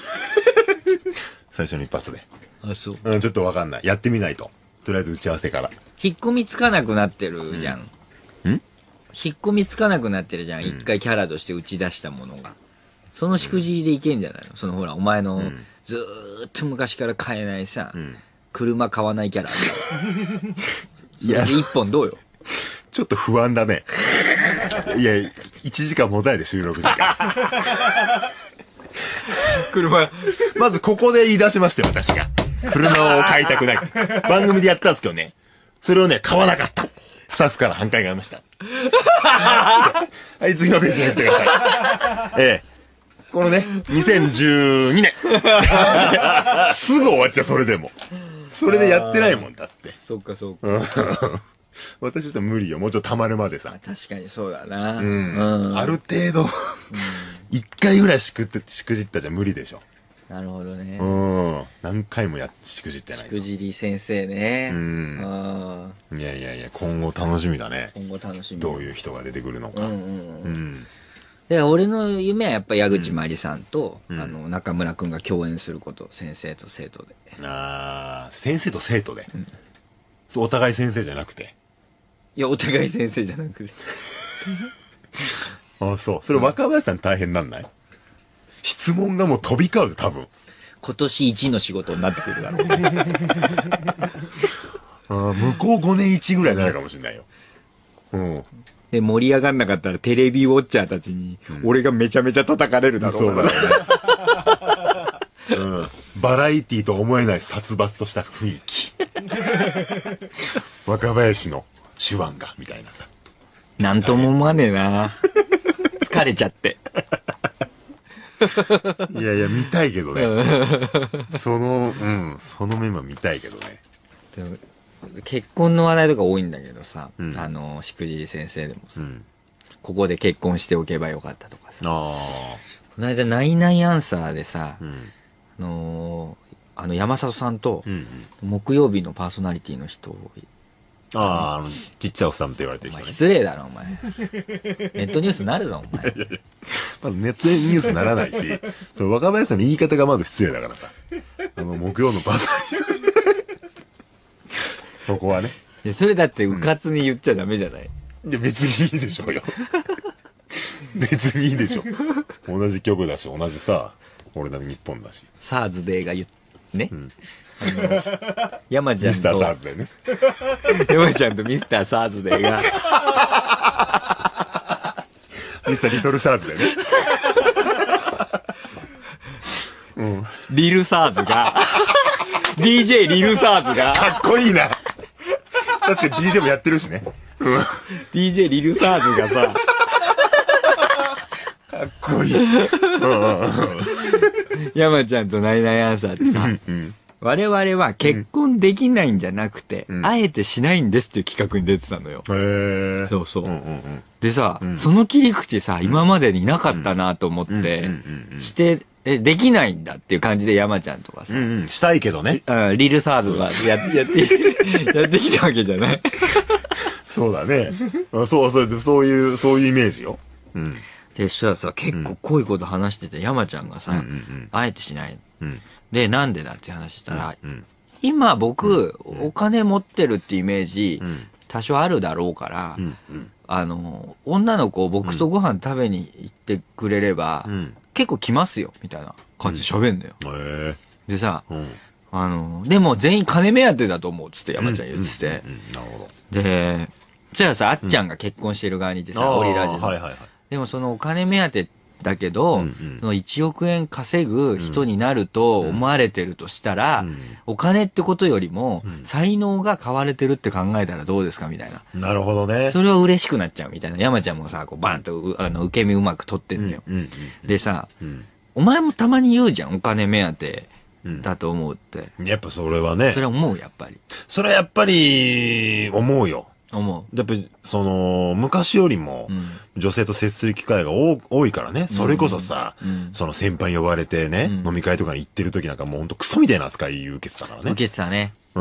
最初の一発で。 あ、そう。 うん、ちょっとわかんない。やってみないと。とりあえず打ち合わせから。 引っ込みつかなくなってるじゃん。 うん、ん引っ込みつかなくなってるじゃん。一、うん、回キャラとして打ち出したものが。そのしくじりでいけんじゃないの？そのほら、お前のずーっと昔から買えないさ、うん、車買わないキャラ。いや、一本どうよ。 ちょっと不安だね。いや、いちじかんもたないで収録時間。車、まずここで言い出しまして、私が。車を買いたくない。番組でやったんですけどね。それをね、買わなかった。スタッフから反対がありました。はい、次のページに来てください。ええ。このね、にせんじゅうにねん。すぐ終わっちゃう、それでも。それでやってないもんだって。 そっかそっか。 私ちょっと無理よ。もうちょっと溜まるまでさ。 確かにそうだな。 うん。うん、ある程度、一回ぐらいしくって、しくじったじゃ無理でしょ。 なるほどね。 うん。何回もやって、しくじってないと。 しくじり先生ね。 うん。いやいやいや、今後楽しみだね。 今後楽しみ。 どういう人が出てくるのか。うんうんうん。うんで、俺の夢はやっぱ矢口真理さんと、うん、あの、中村くんが共演すること、先生と生徒で。 ああ、先生と生徒で、うん、そう、お互い先生じゃなくて。 いや、お互い先生じゃなくて。 ああ、そう。それ若林さん大変なんない？質問がもう飛び交うぜ、多分。 今年一の仕事になってくるだろう。 あ向こうごねん一ぐらいになるかもしれないよ。うん。 で、盛り上がんなかったらテレビウォッチャーたちに、俺がめちゃめちゃ叩かれるだろう、 そうだよね。うん。バラエティと思えない殺伐とした雰囲気。若林の手腕が、みたいなさ。 なんとも思わねえな。疲れちゃって。 いやいや、見たいけどね。その、うん、その面は見たいけどね。 結婚の話題とか多いんだけどさ、うん、あの、しくじり先生でもさ、うん、ここで結婚しておけばよかったとかさ。あこの間、ナイナイアンサーでさ、うん、あのー、あの山里さんと、うんうん、木曜日のパーソナリティの人ああ、あの、ちっちゃいおっさんって言われてる人、ね、 失礼だろ、お前。ネットニュースなるぞ、お前。いやいやまずネットニュースならないし、その若林さんの言い方がまず失礼だからさ。あの、木曜のパーソナリティ。そこはね。 いや、それだってうかつに言っちゃダメじゃない、 うん、いや、別にいいでしょうよ。別にいいでしょ。同じ曲だし、同じさ、俺だって日本だし。 サーズデーが言っ、ね。うん、あの、山ちゃんと。ミスターサーズデーね。山ちゃんとミスターサーズデーが。 ミスターリトルサーズデーね。 うん。リルサーズが。ディージェー リルサーズが。 かっこいいな。確かに ディージェー もやってるしね。 うん。ディージェー リルサーズがさ。 かっこいい。 山ちゃんとナイナイアンサーってさ、うんうん、我々は結婚できないんじゃなくて、うん、あえてしないんですっていう企画に出てたのよ。へー。そうそう。うんうんうん、でさ、うん、その切り口さ、今までになかったなと思って、して、え、できないんだっていう感じで山ちゃんとかさ。 うんうん、したいけどね。 あリルサーズはややって、やってきたわけじゃないそうだね。そうそう、そういう、そういうイメージよ。うん。 で、そしたらさ、結構濃いこと話してて、山ちゃんがさ、うんうんうん、あえてしない。うん、で、なんでだって話したら、うんうん、今僕、うん、お金持ってるってイメージ、うん、多少あるだろうから、うんうん、あの、女の子僕とご飯食べに行ってくれれば、うん、結構来ますよ、みたいな感じで喋んだよ。うん、でさ、うん、あの、でも全員金目当てだと思うっつって山ちゃん言ってて、なるほど。で、じゃあさ、あっちゃんが結婚してる側にいてさ、オリラジの。はいはいはい。でもそのお金目当てだけど、うんうん、そのいちおくえん稼ぐ人になると思われてるとしたら、うんうん、お金ってことよりも、うん、才能が買われてるって考えたらどうですかみたいな。 なるほどね。 それは嬉しくなっちゃうみたいな。山ちゃんもさ、こうバンとあの受け身うまく取ってんのよ。うんうんうん、でさ、うん、お前もたまに言うじゃん、お金目当てだと思うって。 うん、やっぱそれはね。 それは思う、やっぱり。 それはやっぱり、思うよ。 思う。 やっぱり、その、昔よりも、女性と接する機会が多いからね。それこそさ、うん、その先輩呼ばれてね、うん、飲み会とかに行ってる時なんかもうほんとクソみたいな扱い受けてたからね。 受けてたね。 うん。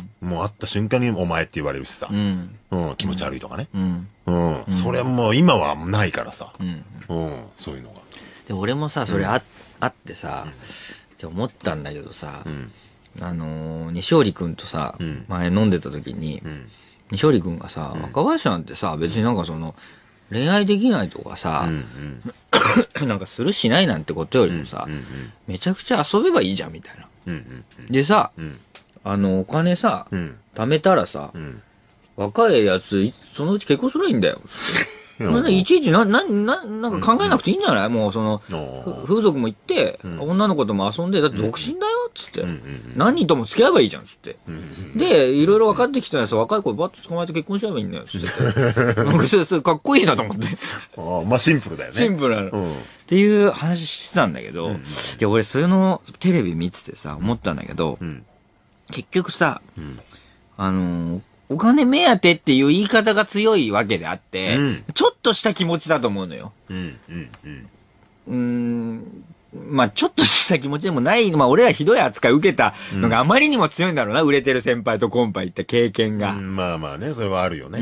もう会った瞬間にお前って言われるしさ。うん。うん、気持ち悪いとかね。うん。うん。それはもう今はないからさ。うん。うん。そういうのが。 で、俺もさ、それあ、あってさ、って思ったんだけどさ、あの、西織くんとさ、前飲んでた時に、西織くんがさ、若林なんてさ、別になんかその、恋愛できないとかさ、なんかするしないなんてことよりもさ、めちゃくちゃ遊べばいいじゃんみたいな。でさ、あの、お金さ、貯めたらさ、若いやつ、そのうち結婚すればいいんだよ。いちいちな、な、な、なんか考えなくていいんじゃない、うん、もうその、風俗も行って、うん、女の子とも遊んで、だって独身だよっつって、うん、何人とも付き合えばいいじゃんっつって。うん、で、いろいろ分かってきたらさ、若い子バッと捕まえて結婚しちゃえばいいんだよっつって。なんかそれ、それかっこいいなと思って。 あまあシンプルだよね。 シンプルなの。うん、っていう話してたんだけど、うん、で、俺それのテレビ見ててさ、思ったんだけど、うん、結局さ、うん、あのー、お金目当てっていう言い方が強いわけであって、うん、ちょっとした気持ちだと思うのよ。うん、うん、うん。うーん、まあちょっとした気持ちでもない、まあ俺らひどい扱い受けたのがあまりにも強いんだろうな、売れてる先輩とコンパ行った経験が。 うん、まあまあね、それはあるよね。うん。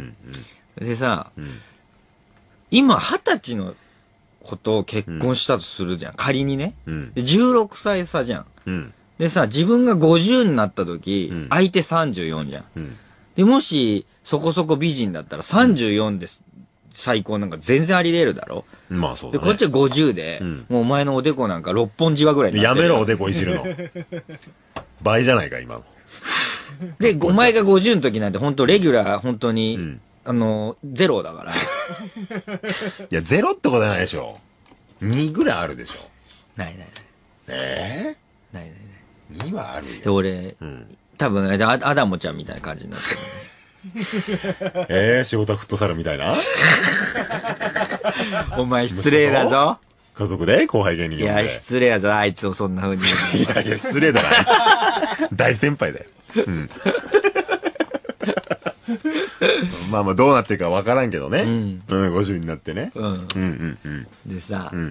うん、でさ、うん、今二十歳の子と結婚したとするじゃん。うん、仮にね、うん。じゅうろくさい差じゃん。うん、でさ、自分がごじゅうになった時、うん、相手さんじゅうよんじゃん。うんで、もし、そこそこ美人だったらさんじゅうよんです。うん、最高なんか全然あり得るだろ。 まあそうだね。 で、こっちはごじゅうで、うん、もうお前のおでこなんかろっぽんじわぐらいになってる。 やめろ、おでこいじるの。倍じゃないか、今の。 で、お前がごじゅうの時なんて本当レギュラー、本当に、うん、あの、ゼロだから。いや、ゼロってことはないでしょ。にぐらいあるでしょ。 ないないない。 えー、ないないない。にはあるよ。 で、俺、うん多分、アダモちゃんみたいな感じになってる、ね。えー、仕事はフットサルみたいなお前失礼だぞ。 家族で後輩芸人呼んで。 いや、失礼だぞ、あいつをそんな風に。 いやいや、失礼だな、あいつ。大先輩だよ。うん。まあまあ、どうなってるかわからんけどね。うん。うん、ごじゅうになってね。うん。うんうんうん。 でさ、うん、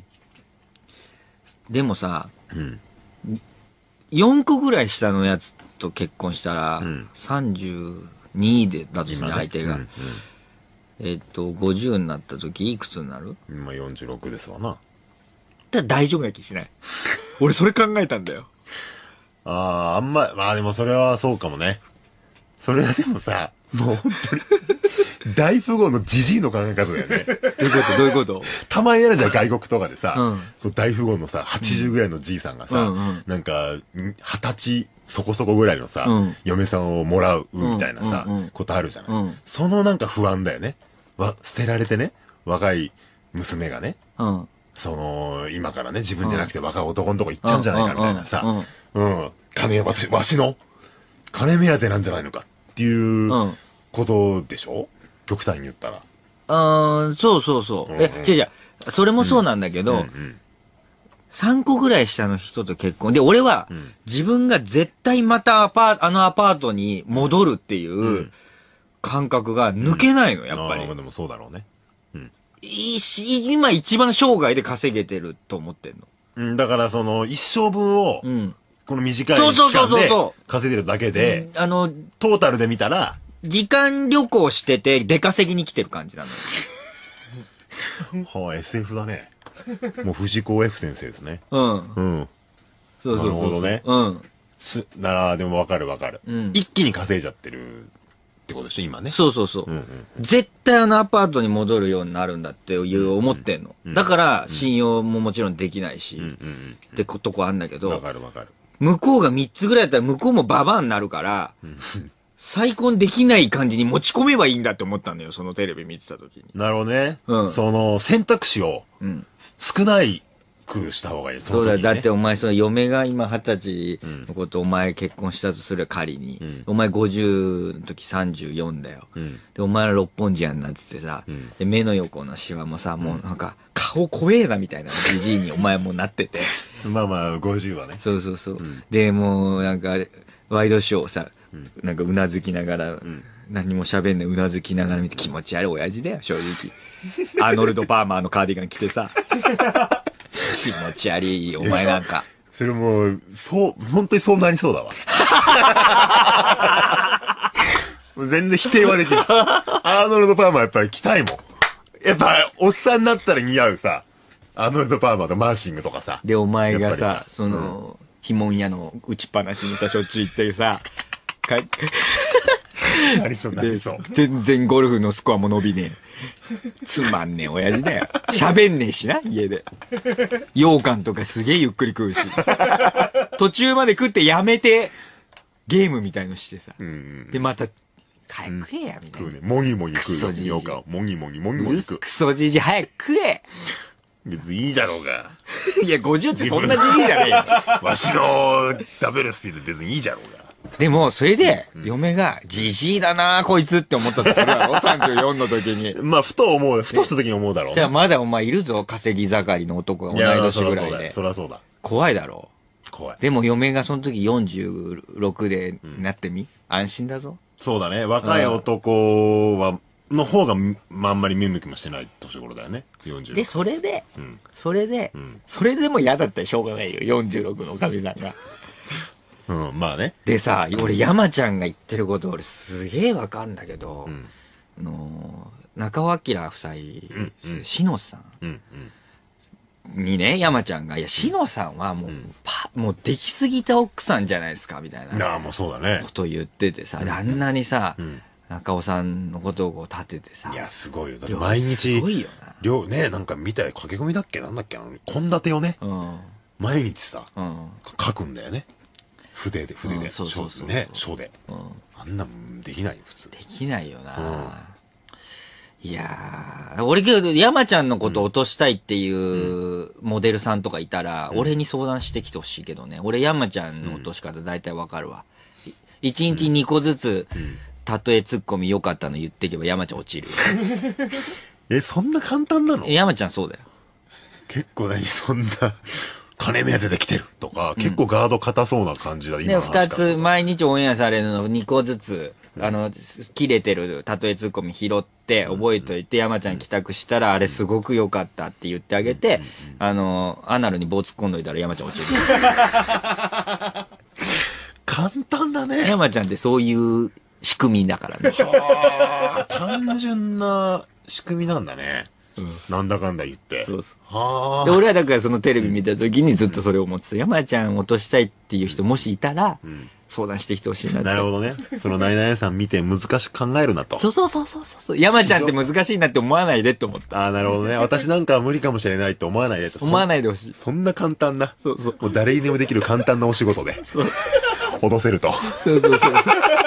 でもさ、うんよんこぐらい下のやつと結婚したら、うん、さんじゅうにでだとすね、相手が。うんうん、えっと、ごじゅうになった時、いくつになる？ まあよんじゅうろくですわな。 だ大丈夫な気しない。俺それ考えたんだよ。 ああ、あんま、まあでもそれはそうかもね。それはでもさ、もう本当に、大富豪のジジイの考え方だよね。どういうことどういうことたまにやるじゃん、外国とかでさ、うん、そう大富豪のさ、はちじゅうぐらいのじいさんがさ、うんうん、なんか、はたちそこそこぐらいのさ、うん、嫁さんをもらうみたいなさ、うんうんうん、ことあるじゃない、うん、そのなんか不安だよね。わ、捨てられてね、若い娘がね、うん、その、今からね、自分じゃなくて若い男のとこ行っちゃうんじゃないかみたいなさ、うん、うん、金わし、わしの金目当てなんじゃないのかっていうことでしょ、極端に言ったら。 あー、そうそうそう。うんうん、え、違う違う。それもそうなんだけど、うんうんうん、さんこぐらい下の人と結婚。で、俺は、うん、自分が絶対またアパート、あのアパートに戻るっていう感覚が抜けないの、やっぱり。 ああ、でもそうだろうね。うん。 い今一番生涯で稼げてると思ってんの。 うん、だからその、一生分を、うん、この短い期間で稼いでるだけで、あの、トータルで見たら、 時間旅行してて出稼ぎに来てる感じなのよ。 はあ、エスエフ だね。もう藤子 F 先生ですね。うん。うん。 そうそうそうそう。なるほどね。うん。 す、なら、でもわかるわかる、うん。一気に稼いじゃってるってことでしょ、今ね。 そうそうそう。うんうん、絶対あのアパートに戻るようになるんだっていう思ってんの。うんうん、だから、信用ももちろんできないし、うんうんうん、ってことこあんだけど。 わかるわかる。 向こうがみっつぐらいだったら向こうもババアになるから、うん再婚できない感じに持ち込めばいいんだって思ったんだよ、そのテレビ見てた時に。 なるほどね。うん。その選択肢を少ないくした方がいい。 そうだよ、ね。だってお前その嫁が今二十歳の子とお前結婚したとする仮に、うん、お前ごじゅうの時さんじゅうよんだよ。うん、で、お前ら六本木やんなってってさ、うん、で、目の横のシワもさ、もうなんか顔怖えなみたいなじじいにお前もなってて。 まあまあ、ごじゅうはね。 そうそうそう。うん、で、もうなんか、ワイドショーさ、なんかうなずきながら、うん、何も喋んないうなずきながら見て気持ち悪い親父だよ、正直。アーノルド・パーマーのカーディガン着てさ。気持ち悪いお前なんか。 それもう、そう、本当にそうなりそうだわ。全然否定はできない。アーノルド・パーマーやっぱり着たいもん。やっぱ、おっさんになったら似合うさ、アーノルド・パーマーとマーシングとかさ。 で、お前がやっぱさ、 りさその、ひもん屋の打ちっぱなしにさ、しょっちゅう行ってさ、かなりそう、なりそう。 全然ゴルフのスコアも伸びねえ。つまんねえ親父だよ。喋んねえしな、家で。羊羹とかすげえゆっくり食うし。途中まで食ってやめて、ゲームみたいのしてさ。 うんうん、 で、また、早く食えや、みたいな。 食うね。もぎもぎ食うよ。 クソじじいようかもぎもぎもぎもぎ食う。 クソじじい早く食え。 別にいいじゃろうが。 いや、ごじゅうってそんなじじいじゃねえよ。 わしの食べるスピード別にいいじゃろうが。 でも、それで、嫁が、じじいだなこいつって思ったとするだろ、さんじゅうよんの時に。 まあ、ふと思う、ふとした時に思うだろう。 そしたらまだお前いるぞ、稼ぎ盛りの男が同い年ぐらいで。 そりゃそうだ。 怖いだろ。 怖い。 でも嫁がその時よんじゅうろくでなってみ、安心だぞ。 そうだね。若い男は、の方が、まあんまり見向きもしてない年頃だよね。よんじゅうろく。 で、それで、 うん、 それで、うん、それでも嫌だったらしょうがないよ、よんじゅうろくのおかみさんが。 うん、まあね。 でさ、俺山ちゃんが言ってること俺すげえわかるんだけど、うん、あの中尾明夫妻、うんうん、しのさん、うんうん、にね、山ちゃんが、いや、しのさんはもう、うん、パもうできすぎた奥さんじゃないですか、みたいな。 ああ、もうそうだね。 こと言っててさ、であんなにさ、うん、中尾さんのことをこう立ててさ。 いや、すごいよ。だって毎日、すごいよな。量ね、なんか見たい駆け込みだっけなんだっけ献立をね、うん、毎日さ、うん、書くんだよね。筆で、筆で、 そうそうそう。 ね、書で。うん、あんなんできないよ、普通。 できないよな、うん、いやー、俺けど、山ちゃんのこと落としたいっていうモデルさんとかいたら、うん、俺に相談してきてほしいけどね。俺山ちゃんの落とし方大体わかるわ。いちにちにこずつ、たとえツッコミ良かったの言っていけば山ちゃん落ちる。 え、そんな簡単なの？ 山ちゃんそうだよ。 結構何そんな。金目当てで来てるとか、うん、結構ガード硬そうな感じだ、今の話で、二つ、毎日オンエアされるのにこずつ、うん、あの、切れてる、たとえツッコミ拾って、覚えといて、うん、山ちゃん帰宅したら、あれすごく良かったって言ってあげて、うん、あの、アナルに棒突っ込んどいたら山ちゃん落ちる。 簡単だね。 山ちゃんってそういう仕組みだからね。 はあ、単純な仕組みなんだね。うん、なんだかんだ言って。そうそう。はあ。 で、俺はだからそのテレビ見た時にずっとそれを思ってた。山ちゃん落としたいっていう人もしいたら、うん、相談してきてほしいなって。 なるほどね。そのナイナイさん見て難しく考えるなと。 そうそうそうそうそう。山ちゃんって難しいなって思わないでって思った。 ああ、なるほどね。私なんかは無理かもしれないって思わないでと。 思わないでほしい。 そんな簡単な。そうそう。もう誰にでもできる簡単なお仕事で。そう。脅せると。そうそうそう。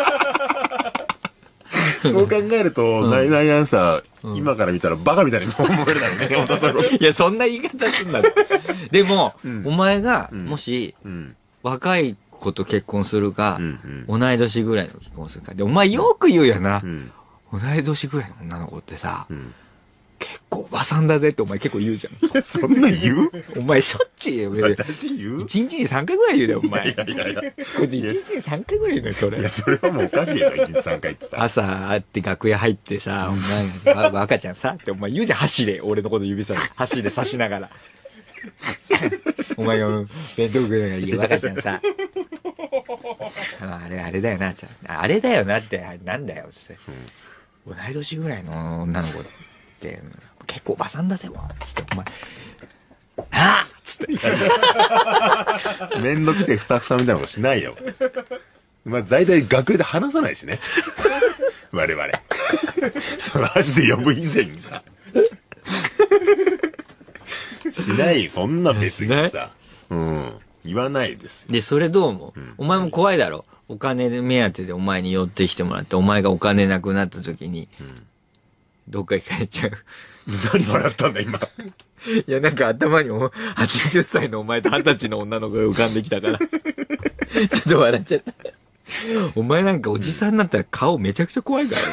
そう考えると、うん、ナイナイアンサー、うん、今から見たらバカみたいに思えるだろうね。 いや、そんな言い方すんだろ。でも、うん、お前が、もし、うん、若い子と結婚するか、うんうん、同い年ぐらいの結婚するか。で、お前よく言うよな。うん、同い年ぐらいの女の子ってさ、うん結構おばさんだぜってお前結構言うじゃん。 そんな言うお前しょっちゅう言うよ。 私言う一日にさんかいぐらい言うよ、お前。 いやいやいや。 こいつ一日にさんかいぐらい言うのよ、それ。 いや、それはもうおかしいでしょ、一日さんかいって言ったら。 朝会って楽屋入ってさ、お前、赤ちゃんさってお前言うじゃん、箸で。俺のこと指さす。箸で刺しながら。お前が弁当食いながら言う赤ちゃんさ。あれ、あれだよな、あれだよなって、なんだよ、つって。同い年ぐらいの女の子だ。って結構おばさんだぜもうつってお前あっつってめんどくせえスタッフさんみたいなことしないよ。まず大体楽屋で話さないしね我々その足で呼ぶ以前にさしないそんな別にさうん言わないですよ。 でそれどう思う、うん、お前も怖いだろお金目当てでお前に寄ってきてもらってお前がお金なくなった時に、うんどっか行かれちゃう。 何笑ったんだ今。 いやなんか頭にはちじゅっさいのお前とはたちの女の子が浮かんできたから。ちょっと笑っちゃった。お前なんかおじさんになったら顔めちゃくちゃ怖いからね。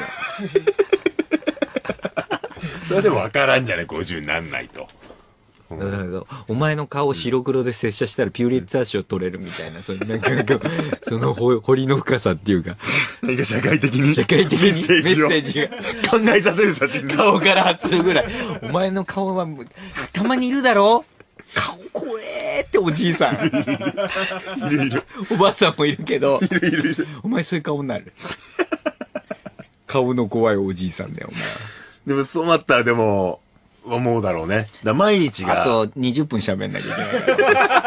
それでも分からんじゃねごじゅうになんないと。 だからお前の顔を白黒で接写したらピューリッツァー賞取れるみたいな、そういうなんかその彫りの深さっていうか、 なんか社会的に社会的にメッセージをメッセージが考えさせる写真顔から発するぐらい、お前の顔はたまにいるだろ。顔怖えっておじいさん。 いるいる。 おばあさんもいるけど、 いるいるいる。 お前そういう顔になる。顔の怖いおじいさんだよ、お前は。 でもそうなったらでも、思うだろうね。だ毎日が。 あとにじゅっぷん喋んなきゃいけないから。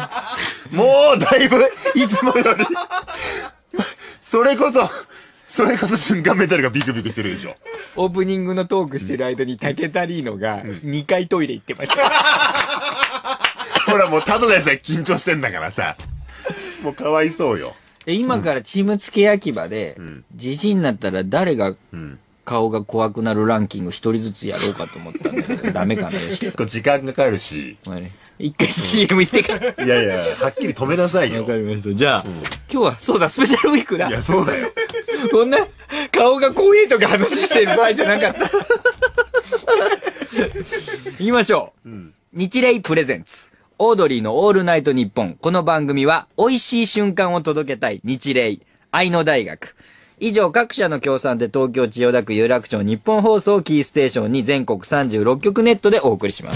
もうだいぶ、いつもより。それこそ、それこそ瞬間メタルがビクビクしてるでしょ。 オープニングのトークしてる間に竹田リーノがにかいトイレ行ってました。 ほらもうただでさえ緊張してんだからさ。もうかわいそうよ。 え、今からチーム付け焼き場で、じじいになったら誰が顔が怖くなるランキング一人ずつやろうかと思ったんだけど、ダメかな、よし。 結構時間かかるし。 一回 シーエム 行ってから。 いやいや、はっきり止めなさいよ。 わかりました。じゃあ、今日は、そうだ、スペシャルウィークだ。 いや、そうだよ。 こんな、顔が怖いとか話してる場合じゃなかった。行きましょう。日霊プレゼンツ。オードリーのオールナイトニッポン。この番組は、美味しい瞬間を届けたい日霊、愛の大学。以上、各社の協賛で東京千代田区有楽町日本放送キーステーションに全国さんじゅうろっきょくネットでお送りします。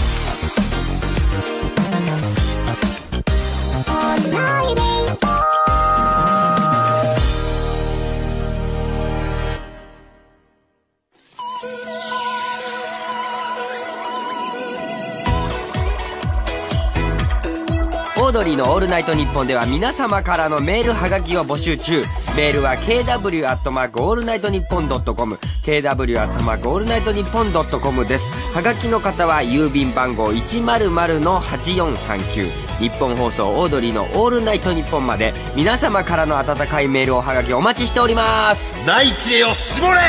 オードリーのオールナイトニッポンでは皆様からのメールはがきを募集中。メールは ケーダブリュー アットマーク オールナイトニッポン ドットコム ケーダブリュー アットマーク オールナイトニッポン ドットコム です。はがきの方は郵便番号 いちまるまるのはちよんさんきゅう 日本放送オードリーのオールナイトニッポンまで皆様からの温かいメールをはがきお待ちしております。 内知恵を絞れ。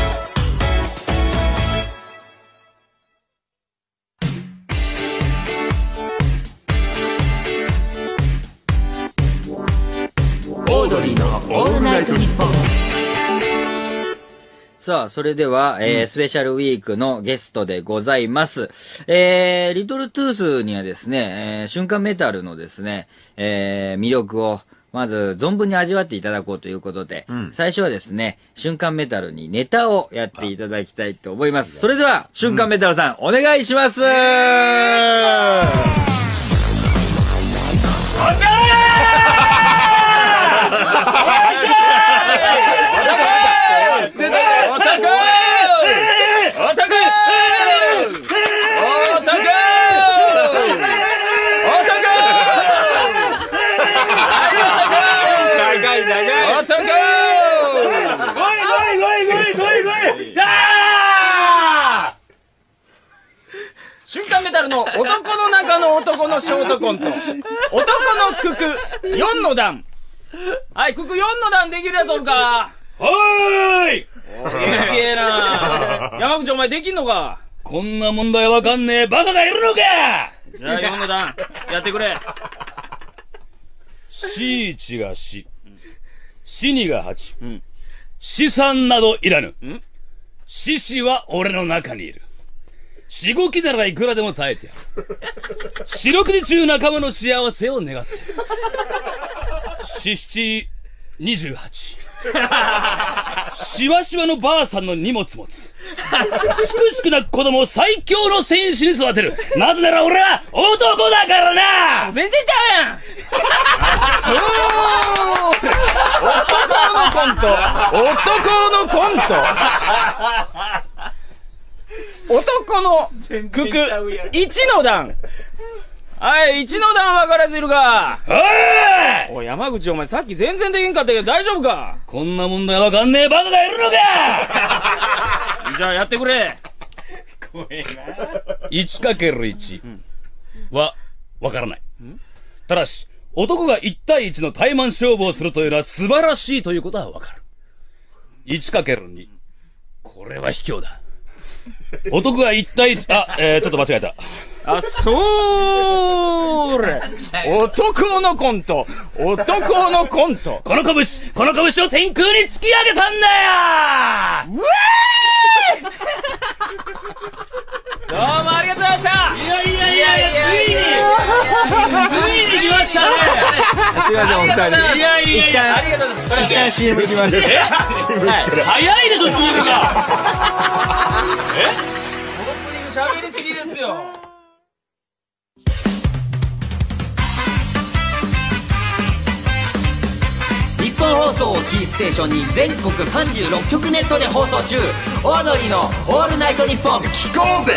オードリーのオールナイトニッポン。さあ、それでは、えーうん、スペシャルウィークのゲストでございます。えー、リトルトゥースにはですね、えー、瞬間メタルのですね、えー、魅力を、まず、存分に味わっていただこうということで、うん、最初はですね、瞬間メタルにネタをやっていただきたいと思います。それでは、瞬間メタルさん、うん、お願いします。 瞬間メタルの男の中の男のショートコント。男の九九よんの段。はい、九九よんの段できるやつおるか。はーい。元気ええな。山口お前できんのか。こんな問題わかんねえバカがいるのか。じゃあよんの段やってくれ。しいちがし、しにがはち、うん、しさんなどいらぬ。ししは俺の中にいる。しごきならいくらでも耐えてやる。四六時中仲間の幸せを願って。し七二十八。しわしわのばあさんの荷物持つ。しくしくな子供を最強の戦士に育てる。なぜなら俺は男だからな。全然ちゃうやん。あ、そう。男のコント。男のコント。男の九九一の段。はい、一の段分からずいるか。おいおい、山口お前さっき全然できんかったけど大丈夫か。こんな問題わかんねえバカがいるのか。じゃあやってくれ。怖えな。いちかけるいち はわからない。ただし男がいち対いちの対マン勝負をするというのは素晴らしいということはわかる。いちかけるに これは卑怯だ。男がいち対いち、あ、えー、ちょっと間違えた。あ、そーれ。男のコント。男のコント。この拳、この拳を天空に突き上げたんだよ。うわー。どうもありがとうございました。いやいやいやいや、ついについに来ましたね。 すいません、お二人。 いやいやいや、ありがとうございます。 一旦 シーエム 行きました。 早いでしょ、シーエム が。え？オープニング喋りすぎですよ。 キーステーションに全国さんじゅうろっきょくネットで放送中。オードリーの「オールナイトニッポン」 聞こうぜ。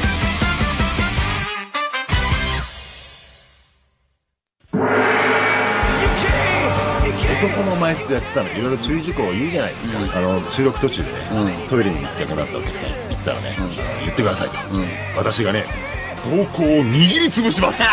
男の前室やってたの、いろいろ注意事項を言うじゃないですか、うん、あの収録途中でね、うん、トイレに行ってもらったお客さん行ったらね、うん、言ってくださいと、うん、私がね膀胱を握りつぶしますバ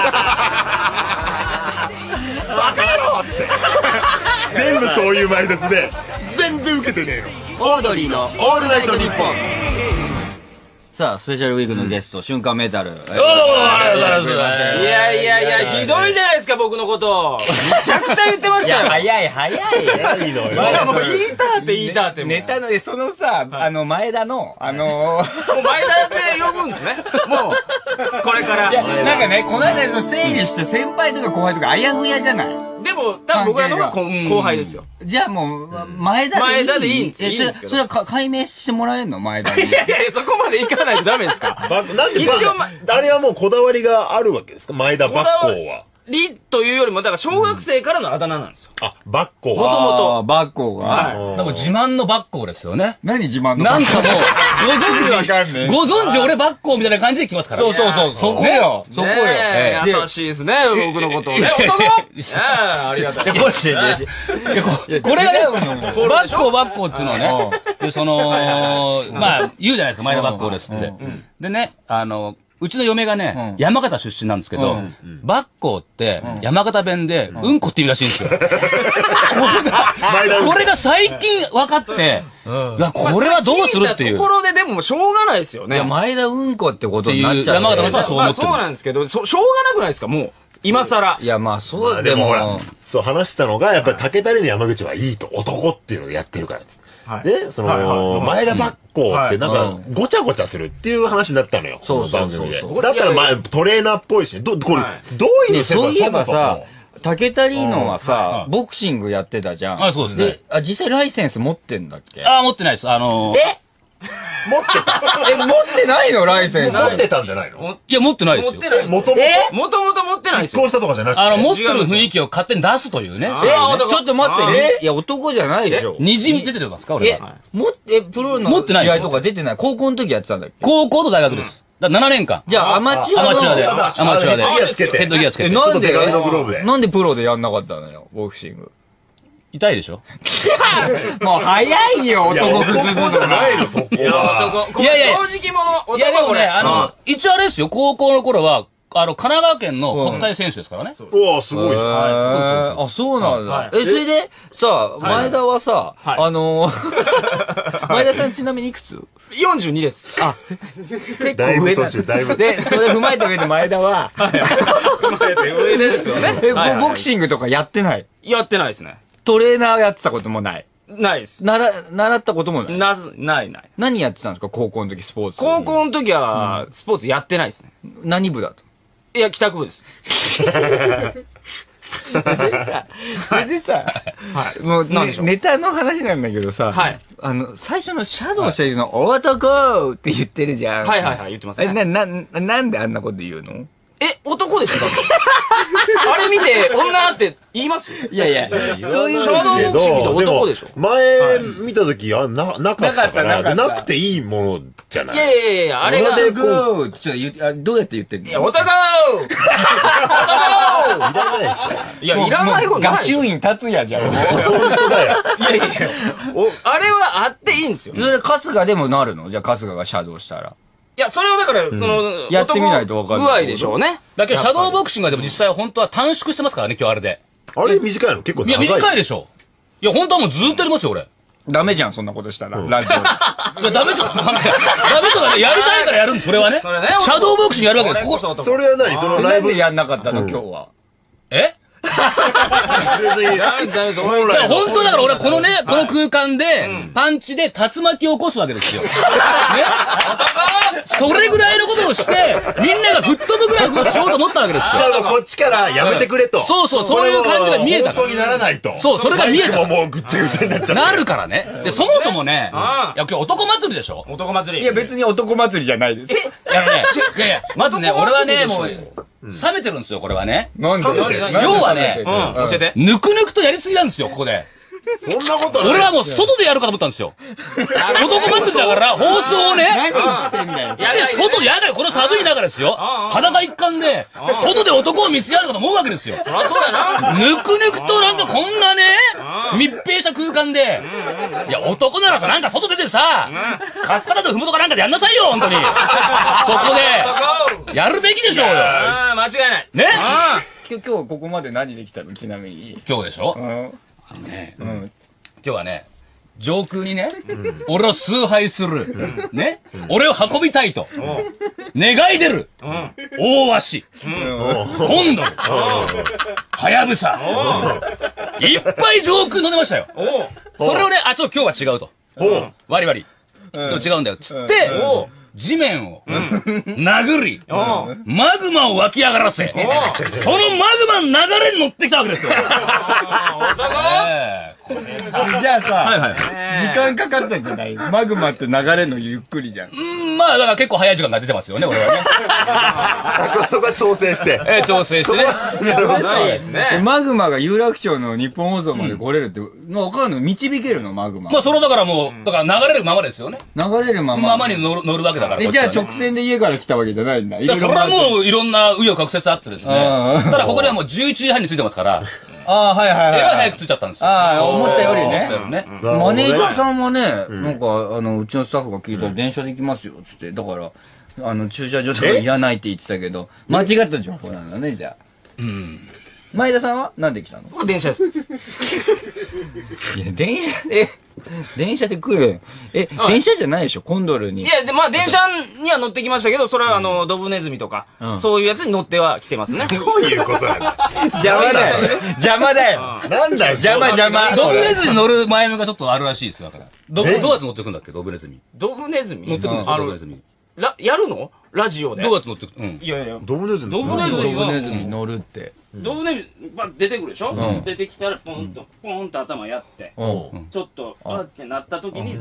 カ野郎っつって全部そういう前説で全然ウケてねえの。 オードリーの「オールナイトニッポン」。さあ、スペシャルウィークのゲスト、瞬間メタル。おー、 ありがとうございます。いやいやいや、ひどいじゃないですか、僕のこと。めちゃくちゃ言ってましたよ。 早い早い。 早いのよ。 もう言いたって言いたって。 ネタの、そのさ、あの、前田の、あの、もう前田で呼ぶんですね。もう、これから。 いや、なんかね、この間、整理して先輩とか後輩とかあやふやじゃない。 でも、多分僕らの方が後輩ですよ。 じゃあもう、前田でいい。 前田でいいんですよ。 それは解明してもらえんの前田に。 いやいや、そこまでいかないとダメですか。 なんで、一応、あれはもうこだわりがあるわけですか、前田バッコーは。 リというよりも、だから小学生からのあだ名なんですよ。 あ、バッコーは。もともと。 バッコーが。 はい。 でも自慢のバッコーですよね。 何自慢のバッコー？ なんかもう、ご存知、ご存知俺バッコーみたいな感じで来ますから。 そうそうそう。そこよ。そこよ。 優しいですね、僕のことをね。男ありがたい。 これこれがね、バッコーバッコーっていうのはね、で、その、まあ、言うじゃないですか、前田バッコーですって。でね、あの、うちの嫁がね、うん、山形出身なんですけど、うん、バッコーって、うん、山形弁で、うん、うんこって言うらしいんですよ。これが、これが最近分かって、うん、いや、これはどうするっていう。 ところででもしょうがないですよね。 いや、前田うんこってことになっちゃう。 山形の人はそう思ってる。 まあ、そうなんですけど、しょうがなくないですか、もう。今更。 いや、まあ、そう、 まあ、でもほら、そう話したのが、やっぱり竹谷の山口はいいと、男っていうのをやってるからです。はい、で、その、はいはい、前田バッコーってなんか、ごちゃごちゃするっていう話になったのよ。 そうそうそうそう。 だったら前、トレーナーっぽいし、ど、これ、はい、どういうそういえばさ、竹谷のはさ、ボクシングやってたじゃん。 あ、そうですね。 で、あ、実際ライセンス持ってんだっけ？ あ、持ってないです。あのー、 え持ってたえ、持ってないのライセンス。 持ってたんじゃないの？ いや、持ってないですよ。 持ってない。 もともともともと持ってないですよ。執行したとかじゃなくて。 あの、持ってる雰囲気を勝手に出すというね。 え、ちょっと待って。いや、男じゃないでしょ。 にじみ出てますか俺は。 え、も、え、プロの試合とか出てない？高校の時やってたんだっけ？ 高校と大学です。だななねんかん。 じゃあ、アマチュアアマチュアで。 アマチュアで。ヘッドギアつけて。 ヘッドギアつけて。 え、なんで手紙のグローブで。 なんでプロでやんなかったのよ、ボクシング。 痛いでしょもう早いよ、男崩すのじゃないの、そこは。 いやいや、正直者、 いやでもね、あの、一応あれですよ、高校の頃は、あの、神奈川県の国体選手ですからね。 うわすごいじゃん。 あ、そうなんだ。え、それで、さ、前田はさ、あの、前田さんちなみにいくつ？ よんじゅうにです。 あ、 結構上だ。だいぶ。 で、それ踏まえた上で前田は、 踏まえて上でですよね。 え、ボクシングとかやってない？ やってないですね。 トレーナーやってたこともない？ ないです。 なら、習ったこともない？ なず、ないない。 何やってたんですか高校の時スポーツ。 高校の時は、スポーツやってないですね。 何部だと？ いや、帰宅部です。 それさ、それでさ、もうネタの話なんだけどさ、あの、最初のシャドウしてるの、男って言ってるじゃん。 はいはいはい、言ってますね。 な、な、なんであんなこと言うの？ え、男でしょだって。あれ見て、女って言いますいやいや、 そういうシャドウボクシング見て男でしょ前見た時はな、なかったから、なくていいものじゃない。 いやいやいや、あれが。 で、ゴーってちょっと言って、どうやって言ってんの？ いや、男男いらないでしょ。 いや、いらないことない。 合衆院達也じゃん。 本当だよ。 いやいやあれはあっていいんですよ。 それ春日でもなるの？じゃあ春日がシャドウしたら。 いや、それはだから、その、 やってみないとわかんない。 具合でしょうね。 だけど、シャドーボクシングはでも実際は本当は短縮してますからね、今日あれで。 あれ短いの結構長い。 いや、短いでしょ。いや、本当はもうずっとやりますよ、俺。 ダメじゃん、そんなことしたら。ラジオで。 いや、ダメとか、ダメとかね、やりたいからやるんです、それはね。 それね。 シャドーボクシングやるわけです。 ここ、それは何そのライブでやんなかったの、今日は。 え本当だから俺このね、この空間で、パンチで竜巻を起こすわけですよ。ねそれぐらいのことをして、みんなが吹っ飛ぶぐらいのことをしようと思ったわけですよ。 じゃあもうこっちからやめてくれと。 そうそう、そういう感じが見えた。 放送にならないと。 そう、それが見えた。 もうぐっちゃぐちゃになっちゃう。 なるからね。で、そもそもね、いや今日男祭りでしょ？ 男祭り。 いや別に男祭りじゃないです。 いやね、いやいや、まずね、俺はね、もう、冷めてるんですよ、これはね。 なんで？ 要はね、 教えて。 ぬくぬくとやりすぎなんですよ、ここで。 そんなことない。 俺はもう外でやるかと思ったんですよ。男祭りだから、放送をね。 何言ってんだよ。 で、外やだよ、この寒い中ですよ。裸一貫で、外で男を見せ合うかと思うわけですよ。 そりゃそうやな。 ぬくぬくとなんかこんなね、密閉した空間で。いや、男ならさ、なんか外出てさ、カツカタとふもとかなんかでやんなさいよ、本当に。そこで、やるべきでしょうよ。 ああ、間違いない。 ね今日ここまで何できたのちなみに。 今日でしょうん。 あのね、 うん。 今日はね、上空にね、俺を崇拝する、ね、俺を運びたいと、願い出る、大鷲、コンドル、ハヤブサ、いっぱい上空に乗ってましたよ。それをね、あ、ちょっと今日は違うと。ワリワリ。でも違うんだよ。つって、地面を殴り、マグマを湧き上がらせ、そのマグマの流れに乗ってきたわけですよ。ええじゃあさ、 はいはい。 時間かかったんじゃないマグマって流れのゆっくりじゃん。 うん、まあ、だから結構早い時間が出てますよね、俺はね。 そこは調整して。 ええ、調整してね。 ないですね。 マグマが有楽町の日本放送まで来れるって、わかんない導けるのマグマ。 まあ、それだからもう、だから流れるままですよね。 流れるまま。 ままに乗る乗るわけだから。 え、じゃあこっちはね直線で家から来たわけじゃないんだ。いいや、それはう。 もういろんな紆余曲折あってですね。 ああただここではもうじゅういちじはんに着いてますから、 ああ、はいはいはい。 えらい早く着いちゃったんですよ。 ああ、思ったよりね。 思ったよりね。 マネージャーさんもね、なんか、あの、うちのスタッフが聞いたら電車で行きますよ、つって。だから、あの、駐車場とかいらないって言ってたけど、間違った情報なんだね、じゃあ。 うん。 前田さんはなんで来たの僕電車です。 いや、電車で、電車で来る。え、電車じゃないでしょコンドルに。 いや、で、まあ、電車には乗ってきましたけど、それはあの、ドブネズミとか、そういうやつに乗っては来てますね。 どういうことなんだ。 邪魔だよ。邪魔だよ。 なんだよ。 邪魔邪魔。 ドブネズミ乗る前目がちょっとあるらしいですよ、だから。ど、どうやって乗ってくんだっけ、ドブネズミ。 ドブネズミ乗ってくんですよ、 あのドブネズミ。 ラ、やるのラジオで。 どうやって乗ってくうん。 いやいや、 ドブネズミ。 ドブネズミはドブネズミ乗るって。 ドブネズミ、まあ、出てくるでしょ、 ん出てきたら、ポンと、ポンと頭やって、 うん。 ちょっと、あってなった時に、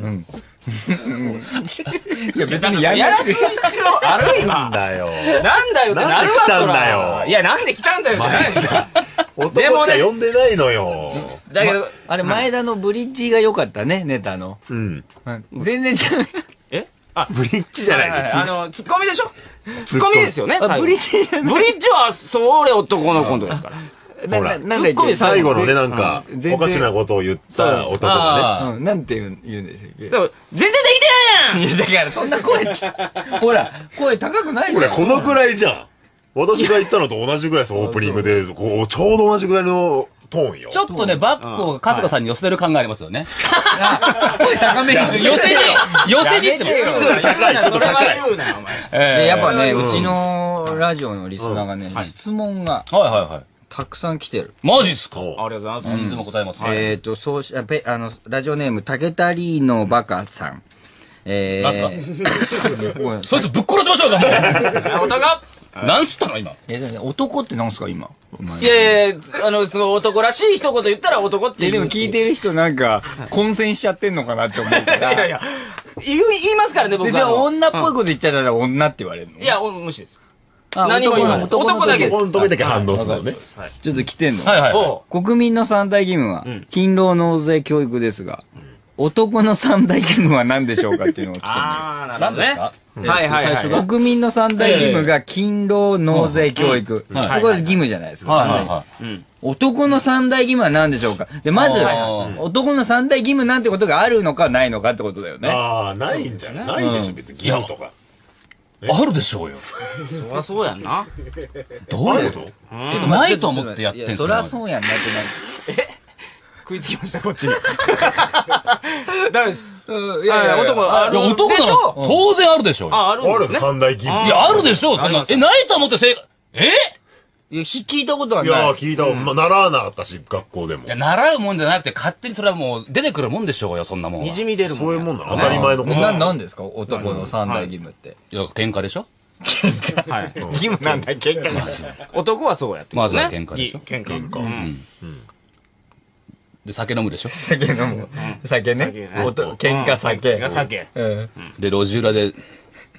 いや、別にややらすらなくて。 必要ある今。 なんだよ。 なんだよってなるわ、 なんで来たんだよそらいや、なんで来たんだよってなるんだ。 男しか呼んでないのよ。 だけど、 あれ、前田のブリッジが良かったね、ネタの。 うん。 全然違う。 えあ、 ブリッジじゃないです。 あの、ツッコミでしょツッコミですよね、 あ、 最後ブリッジじゃないブリッジは、それ男のコントですから。 ほらななんだっけ最後のね、なんかうん、全然おかしなことを言った男があうん、なんて言う言うんですよ。 でも全然できてないやんいや、だからそんな声、ほら、声高くないね。 じゃん。 これ、このくらいじゃん。私が言ったのと同じぐらいです、オープニングで。こう、ちょうど同じぐらいのトーンよ。 ちょっとね、バッコを春日さんに寄せてる感がありますよね。 声高めにする。 寄せに、寄せにっても。 やめてよいつより高い、ちょっとそれは高い。 言うなよ、お前。 で、やっぱね、 うんうちのラジオのリスナーがね、質問がはいはいはい。 たくさん来てる。 マジっすかそうありがとうございます。 いつも答えます。 えっと、そうし、あペあの、ラジオネーム、竹田リーノバカさん。えー、 そいつぶっ殺しましょうか、もおたかう。なんつったの今。 え、じゃあね男ってなんすか、今。お前いやいや、あの、すごい男らしい一言言ったら男っていや、 言う。 でも聞いてる人なんか、混戦しちゃってんのかなって思うから。 いやいや、言う言いますからね、僕で、じゃあは。 女っぽいこと言っちゃったら女って言われるのいや、お無視です。 あ何も言わない男の男だけ男のこの時だけ反応するのね。 ちょっと来てんの。 はいはいはい。 おう国民の三大義務は、勤労納税教育ですが、男の三大義務は何でしょうかっていうのが来てるのよ。 あー、なるほどね。 何ですかはいはいはい。 最初が国民の三大義務が勤労納税教育。こうんはいこは義務じゃないですか。 はい三大はいはい。 男の三大義務は何でしょうか。で、まずはいはい、 男の三大義務なんてことがあるのかないのかってことだよね。 ああ、ないんじゃないないでしょ、別に。義務とか。 あるでしょうよ。 そりゃそうやんな。 どういうことないと思ってやってんすよ。 いやそりゃそうやんなって食いつきました、こっちに。ダメです。 なる。いいやいや、男、あいや、 の、 男ならでしょ当然あるでしょうよ。 あ、あるんあるですね。 三大義務。 いや、あるでしょう、そんな。え、ないと思って正解。えいや、聞いたことはいない。 やー、聞いた。まあ、習わなかったし、学校でもいや、。習うもんじゃなくて、勝手にそれはもう出てくるもんでしょうよ、そんなもんは。 にじみ出るもん。 そういうもんなの当たり前のことな、 なの。 なんですか男の三大義務って。 いや、喧嘩でしょはい。 義務なんだ、喧嘩が。 男はそうやってことね。 まずは喧嘩でしょぎ喧嘩。うん。 で、酒飲むでしょ酒飲む。酒ね酒。ね音喧嘩酒。 が酒。 うん。 で、路地裏で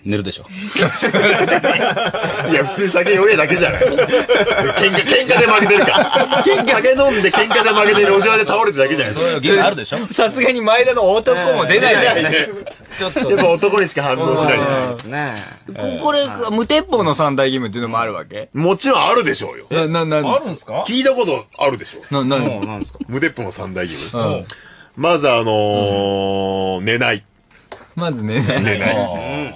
寝るでしょ。 いや、普通に酒酔えだけじゃない。喧嘩、喧嘩で負けてるか。酒飲んで喧嘩で負けて路上で倒れてるだけじゃない。 そういうゲームあるでしょ。 さすがに前田の男も出ないですね。 ちょっと。やっぱ男にしか反応しないじゃないですね。 これ、無鉄砲の三大義務っていうのもあるわけ？ もちろんあるでしょうよ。 な、な、な、 あるんですか？ 聞いたことあるでしょ。 な、な、 なんですか？ 無鉄砲の三大義務。まずあの、寝ない。まず寝ない。寝ない。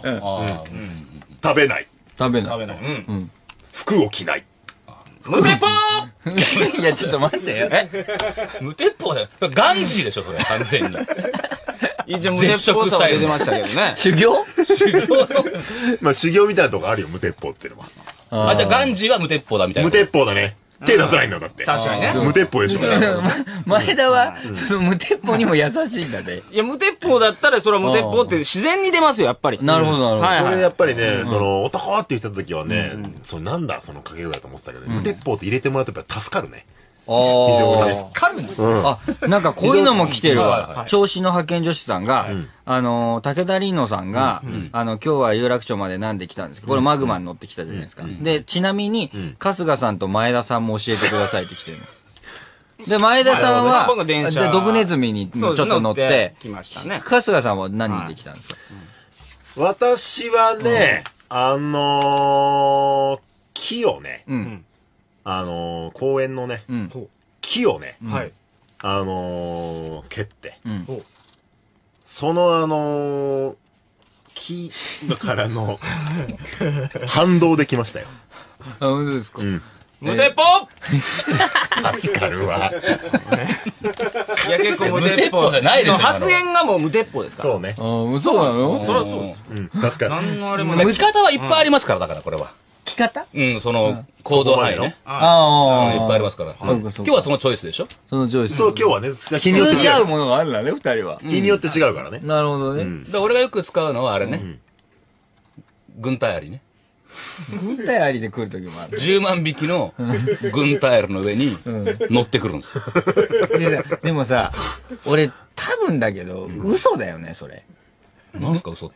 食べない。 食べない。 食べない。うん。 服を着ない。 無鉄砲いや、ちょっと待ってよ。 え無鉄砲だよ。ガンジーでしょ、それ、完全に。 一応無鉄砲さは出てましたけどね。 修行修行まあ修行みたいなとこあるよ、無鉄砲っていうのは。 あ、じゃあガンジーは無鉄砲だみたいな。 無鉄砲だね。手出さないんだ、だって。 確かにね。 無鉄砲でしょ。 前田は、その無鉄砲にも優しいんだね。 いや、無鉄砲だったら、それは無鉄砲って自然に出ますよ、やっぱり。 なるほど、なるほど。 はいこれやっぱりね、その、男って言った時はね、それなんだ、その掛け声だと思ってたけど、無鉄砲って入れてもらうとやっぱ助かるね。 非常に。助かるね。 あ、なんかこういうのも来てるわ。銚子の派遣女子さんが、あの、武田凛乃さんが、あの、今日は有楽町までなんで来たんですけど、これマグマに乗ってきたじゃないですか。で、ちなみに、春日さんと前田さんも教えてくださいって来てるの。で、前田さんは、で、ドブネズミにちょっと乗って、 来ましたね。 春日さんは何で来たんですか？ 私はね、あの、木をね、あの、公園のね、木をね、あの、蹴って、そのあの、木からの反動で来ましたよ。 あ、本当ですか？ 無鉄砲助かるわ。 いや、結構無鉄砲じゃないでしょ。 発言がもう無鉄砲ですから。 そうね。 あ、嘘なの？ そりゃそうです。 うん、助かる。 何のあれも着方はいっぱいありますから、だからこれは。 着方？ うん、その、行動範囲ね。 ああ、 いっぱいありますから。今日はそのチョイスでしょ？ そのチョイス。 そう、今日はね、 日によって合うものがあるんだね、二人は。 日によって違うからね。 なるほどね。 で、俺がよく使うのはあれね。軍隊アリね。 軍隊ありで来る時もある。 じゅうまん匹の軍隊アリの上に乗ってくるんですよ。 でもさ、俺多分だけど、嘘だよね、それ。 なんすか、嘘って。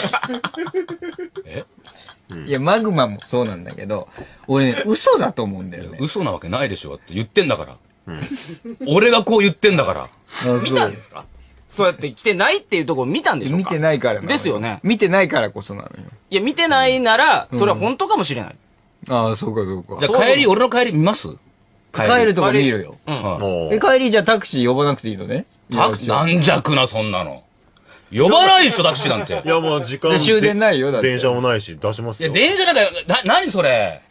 えいや、マグマもそうなんだけど、俺ね、嘘だと思うんだよね。 嘘なわけないでしょって言ってんだから。俺がこう言ってんだから。 見たんですか？そうやって来てないっていうところ見たんでしょうか？ 見てないからなのよ。 ですよね。 見てないからこそなのよ。 いや、見てないなら、それは本当かもしれない。 ああ、そうかそうか。 じゃあ帰り、俺の帰り見ます帰るとこ見るよ。え、帰りじゃあタクシー呼ばなくていいのね？ タク軟弱な、そんなの。呼ばないでしょ、タクシーなんて。 いや、もう時間。 終電ないよ、だって。 電車もないし、出しますよ。 いや、電車なんか、な、なにそれ。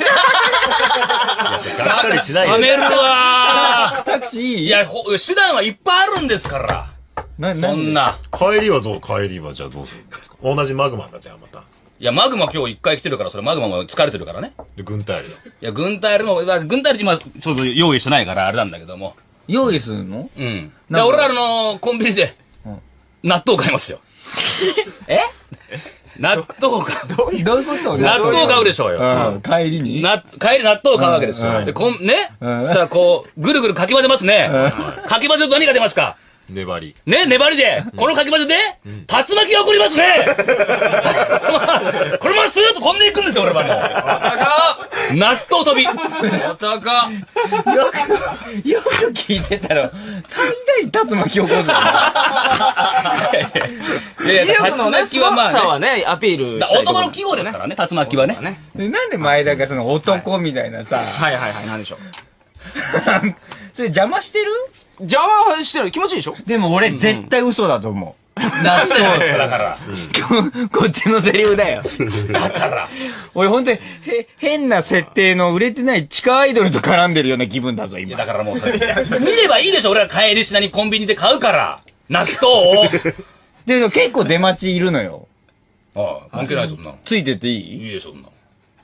がっかりしないよ。 冷めるわタクシーいい？ いや、手段はいっぱいあるんですから。 な、 そんな。 帰りはどう、帰りはじゃあどうするんですか？同じマグマだ、じゃあまた。 いや、マグマ今日一回来てるから、それマグマも疲れてるからね。 で、軍隊あるよ。 いや、軍隊あるの、軍隊ある今、ちょっと用意してないから、あれなんだけども。 用意するの？ うん。で、俺らの、コンビニで、納豆買いますよ。 え？ 納豆か。 どういうこと？ 納豆買うでしょうよ。 帰りに？ な、帰り納豆を買うわけですよ。で、こん、ね？そしたらこう、ぐるぐるかき混ぜますね。かき混ぜると何が出ますか？ 粘り。 ね、粘りで、このかき混ぜで、竜巻が起こりますねこのままスーッと飛んでいくんですよ、俺はもう。納豆飛び。 男。 よく、よく聞いてたら、大概竜巻起こすよ。 いやいや、竜巻はまあさはね、アピールしたいところ。 男の季語ですからね、竜巻はね。 なんで前田がその男みたいなさ。 はいはいはい、なんでしょう。 それ邪魔してる？ 邪魔はしてる。気持ちいいでしょ？ でも俺絶対嘘だと思う。 なんでなんですか、だから。 こっちのセリフだよ。 だから。 俺ほんとに、へ、変な設定の売れてない地下アイドルと絡んでるような気分だぞ、今。 だからもうそれ、見ればいいでしょ、俺が帰りしなにコンビニで買うから。納豆を。 で、結構出待ちいるのよ。 ああ、関係ないそんなの。 ついてっていい？ いいでしょ、そんなの。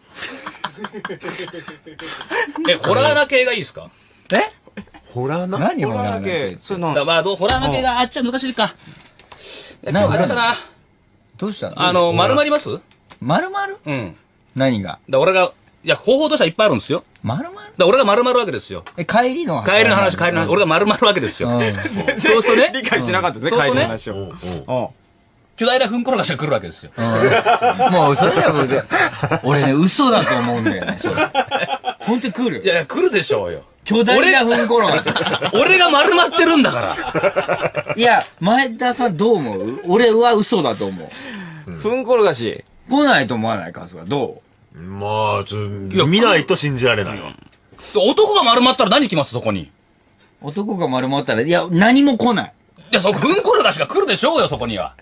え、ホラーな系がいいですか？ え？ ホラーな？ 何ホホラーラー系系。それなだまあ、どうホラーな系があっちゃ難しいか。 なあれだな。 どうしたの？ あの、丸まります丸々？ うん。 何が？ だ俺が、いや、方法としてはいっぱいあるんですよ。 丸々？ だ俺が丸まるわけですよ。 え、帰りの帰りの話、帰りの話。俺が丸まるわけですよ。そうするとね。 理解しなかったですね、帰りの話を。 巨大なふんころがしが来るわけですよ。 もうそれはもう、俺ね、嘘だと思うんだよね、それ。ほんと来る。 いやいや、来るでしょうよ。 巨大なふんころがし。 俺が丸まってるんだから。 いや、前田さんどう思う？俺は嘘だと思う。 ふんころがし。 来ないと思わないか、それは。どう？ まあ、ちょっと、見ないと信じられないわ。 男が丸まったら何来ますそこに。 男が丸まったら、いや、何も来ない。 いや、そこ、ふんころがしが来るでしょうよ、そこには。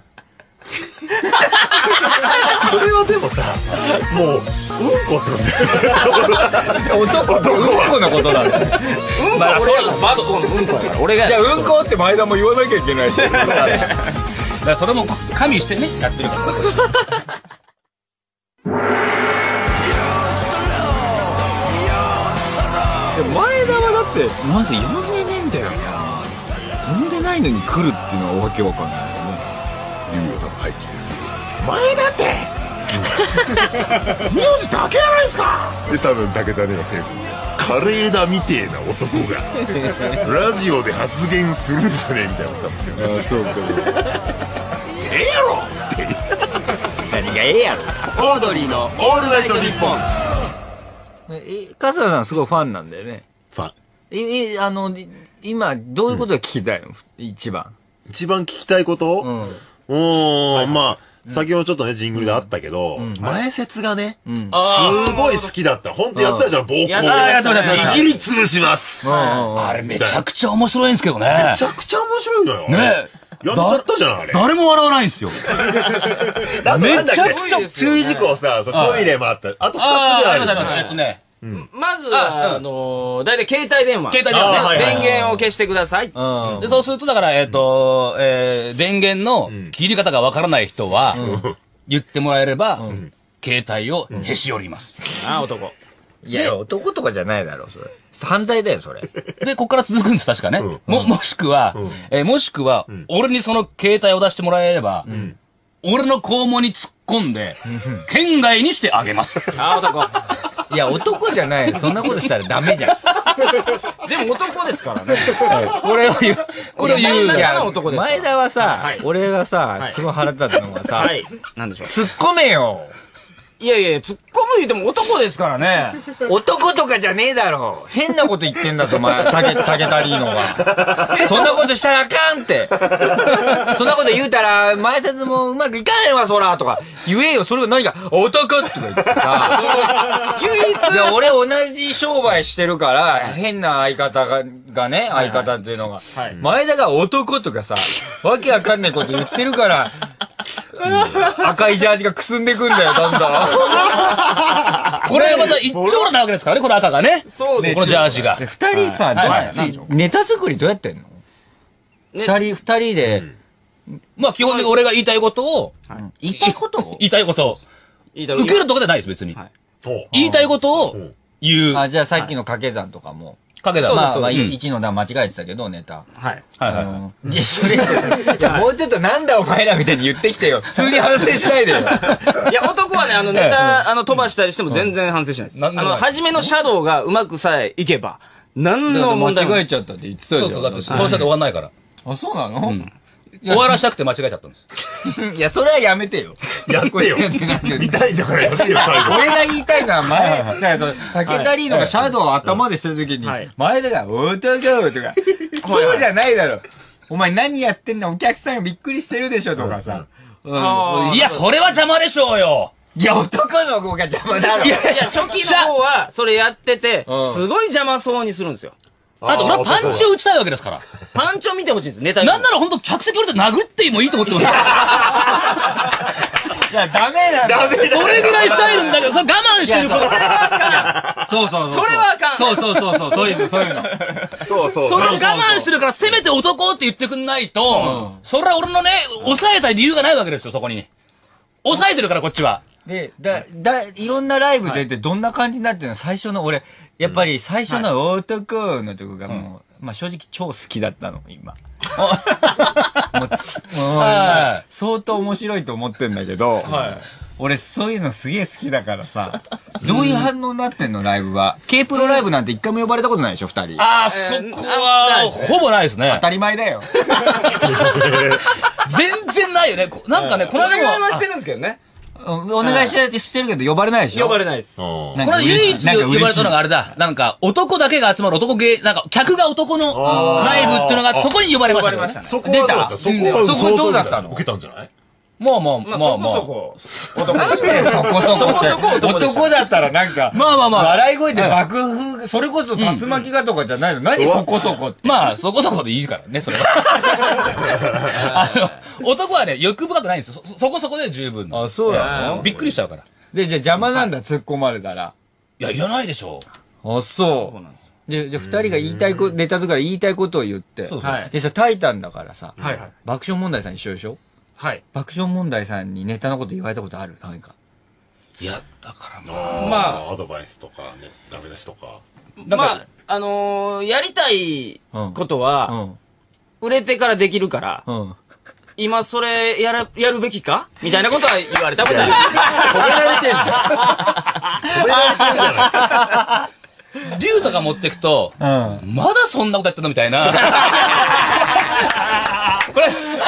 それはでもさ、もう、うんこってこと男ってうんこのことなんだよ。 うんこ、まあ、俺がバッコのうんこだから。俺が。 いや、うんこって前田も言わなきゃいけないし。だからそれも加味してね、やってるから。 前田はだってまず呼んでねえんだよな。呼んでないのに来るっていうのはわけわかんないよね。 竜太の入ってきてすぐ前田って名字だけやないですかで多分武田ねがセンスでカレーだみてえな男がラジオで発言するんじゃねえみたいなことだもんね。ああそうかええやろっつって何がええやろ。 オードリーのオールナイトニッポン。 え、春日さんすごいファンなんだよね。 ファン。 え、え、あの、今、どういうことが聞きたいの、うん、一番。 一番聞きたいこと、うん、おー、はい、まあ、うん、先ほどちょっとね、ジングルであったけど、うん、前説がね、うん、すごい好きだった。ほんとやってたじゃん、暴行。握りつぶします。 あれめちゃくちゃ面白いんですけどね。 めちゃくちゃ面白いのよ。ねやっちゃったじゃん、あれ。 誰も笑わないんですよ。 めちゃくちゃ注意事項さ、トイレもあった。あとふたつぐらいある。 あります、えっとね。 まずは、あの、だいたい携帯電話。 携帯電話ね。 電源を消してください。で、 そうすると、だから、えっと、え、電源の切り方がわからない人は、言ってもらえれば、携帯をへし折ります。 ああ、男。 いや、男とかじゃないだろ、それ。犯罪だよ、それ。 で、ここから続くんです、確かね。も、もしくは、え、もしくは、俺にその携帯を出してもらえれば、俺の肛門に突っ込んで、県外にしてあげます。 ああ、男。 いや、男じゃない。そんなことしたらダメじゃん。 でも男ですからね。 これを言う。これを言う。 いや、男です。 前田はさ、俺がさ、すごい腹立つのがさ、 はい。なんでしょう。 突っ込めよ。 いやいや、突っ込む言っても男ですからね。 男とかじゃねえだろ。変なこと言ってんだぞ、お前。タケ、タケタリーノが。そんなことしたらあかんって。そんなこと言うたら、前説もうまくいかへんわ、そら、とか。言えよ、それが何か、男って言ってさ。唯一。で、俺同じ商売してるから、変な相方が、がね、相方っていうのが。はい、前田が男とかさ、わけわかんないこと言ってるから、うん、赤いジャージがくすんでくんだよ、だんだん。 これがまた一丁羅なわけですからね、この赤がね。 そうです。 このジャージが。 二人さ、どうやってネタ作りどうやってんの？二人、二人で。 まあ基本的に俺が言いたいことを。 言いたいことを言いたいことを。受けるとかではないです、別に。言いたいことを言う。 あ、じゃあさっきの掛け算とかも。 かけ算。 まあ、まあ、一の段間違えてたけど、ネタ。 はい。 はいはい。 いや、それ、いや、もうちょっとなんだお前らみたいに言ってきてよ。普通に反省しないでよ。 いや、男はね、あの、ネタ、あの、飛ばしたりしても全然反省しないです。あの、初めのシャドウがうまくさえいけば、何の問題も。 間違えちゃったって言ってたじゃん。 そうそう、だって、そうしたら終わんないから。 あ、そうなの？ 終わらしたくて間違えちゃったんです。 いや、それはやめてよ。 やってよ。見たいんだからやってよ、最後。 俺が言いたいのは前、だけど、竹田リーノがシャドウを頭でしてるときに、前田が、おーとーとか、そうじゃないだろ。お前何やってんのお客さんがびっくりしてるでしょとかさ。 いや、それは邪魔でしょうよ。 いや、男の子が邪魔だろ。 いや、初期の方は、それやってて、すごい邪魔そうにするんですよ。 あと俺はパンチを打ちたいわけですから。 パンチを見てほしいんです、ネタ。 なんならほんと客席降りて殴ってもいいと思ってます。 いや、ダメだ。 ダメだ。 それぐらいしたいんだけど、それ我慢してるから。 それはあかん。 そうそうそう。 それはあかん。 そうそうそうそう、そういうの、そういうの。 そうそう。 それを我慢してるから、せめて男って言ってくんないと、それは俺のね、抑えたい理由がないわけですよ、そこに。抑えてるから、こっちは。 で、だ、だ、いろんなライブ出てどんな感じになってるの？最初の俺、やっぱり最初の男のとこがもう、まあ正直超好きだったの、今。もう、相当面白いと思ってんだけど、俺そういうのすげえ好きだからさ、どういう反応になってんのライブは。K プロライブなんて一回も呼ばれたことないでしょ、二人。 ああ、そこは、ほぼないですね。 当たり前だよ。 全然ないよね。こなんかね、この間も。 お願いはしてるんですけどね。 お願いしてしてるけど呼ばれないでしょ？ 呼ばれないです。 ここれは唯一呼ばれたのがあれだ。なんか、男だけが集まる男芸、なんか、客が男のライブっていうのが、そこに呼ばれましたね。 そこはどうだった？そこはそこどうだったの？ 受けたんじゃない？ もうもう、 まあ、 もうもう。 そこそこ。男なんでそこそこって。 そこそこ男でした男だったらなんか、 まあまあまあ。 笑い声で爆風、それこそ竜巻がとかじゃないの？何そこそこって。 まあ、そこそこでいいからね、それは。あの、男はね、欲深くないんですよ。そ、そこそこで十分。 あ、そうなの？ びっくりしちゃうから。 で、じゃあ邪魔なんだ、突っ込まれたら。 いや、いらないでしょ。 あ、そう。で、じゃあ二人が言いたいこと、ネタから言いたいことを言って。 そうそう。 でさ、タイタンだからさ、 はいはい。 爆笑問題さん一緒でしょ？ はい。 爆笑問題さんにネタのこと言われたことある？何か。 いや、だからまあ、 まあ、アドバイスとかね、ダメ出しとか。 まあ、あのー、やりたいことは、売れてからできるから、 うん。 今それやら、やるべきかみたいなことは言われたことある。 止められてんじゃん。止められてんじゃない。 竜とか持ってくと、 うん。 まだそんなことやってんのみたいな。これ、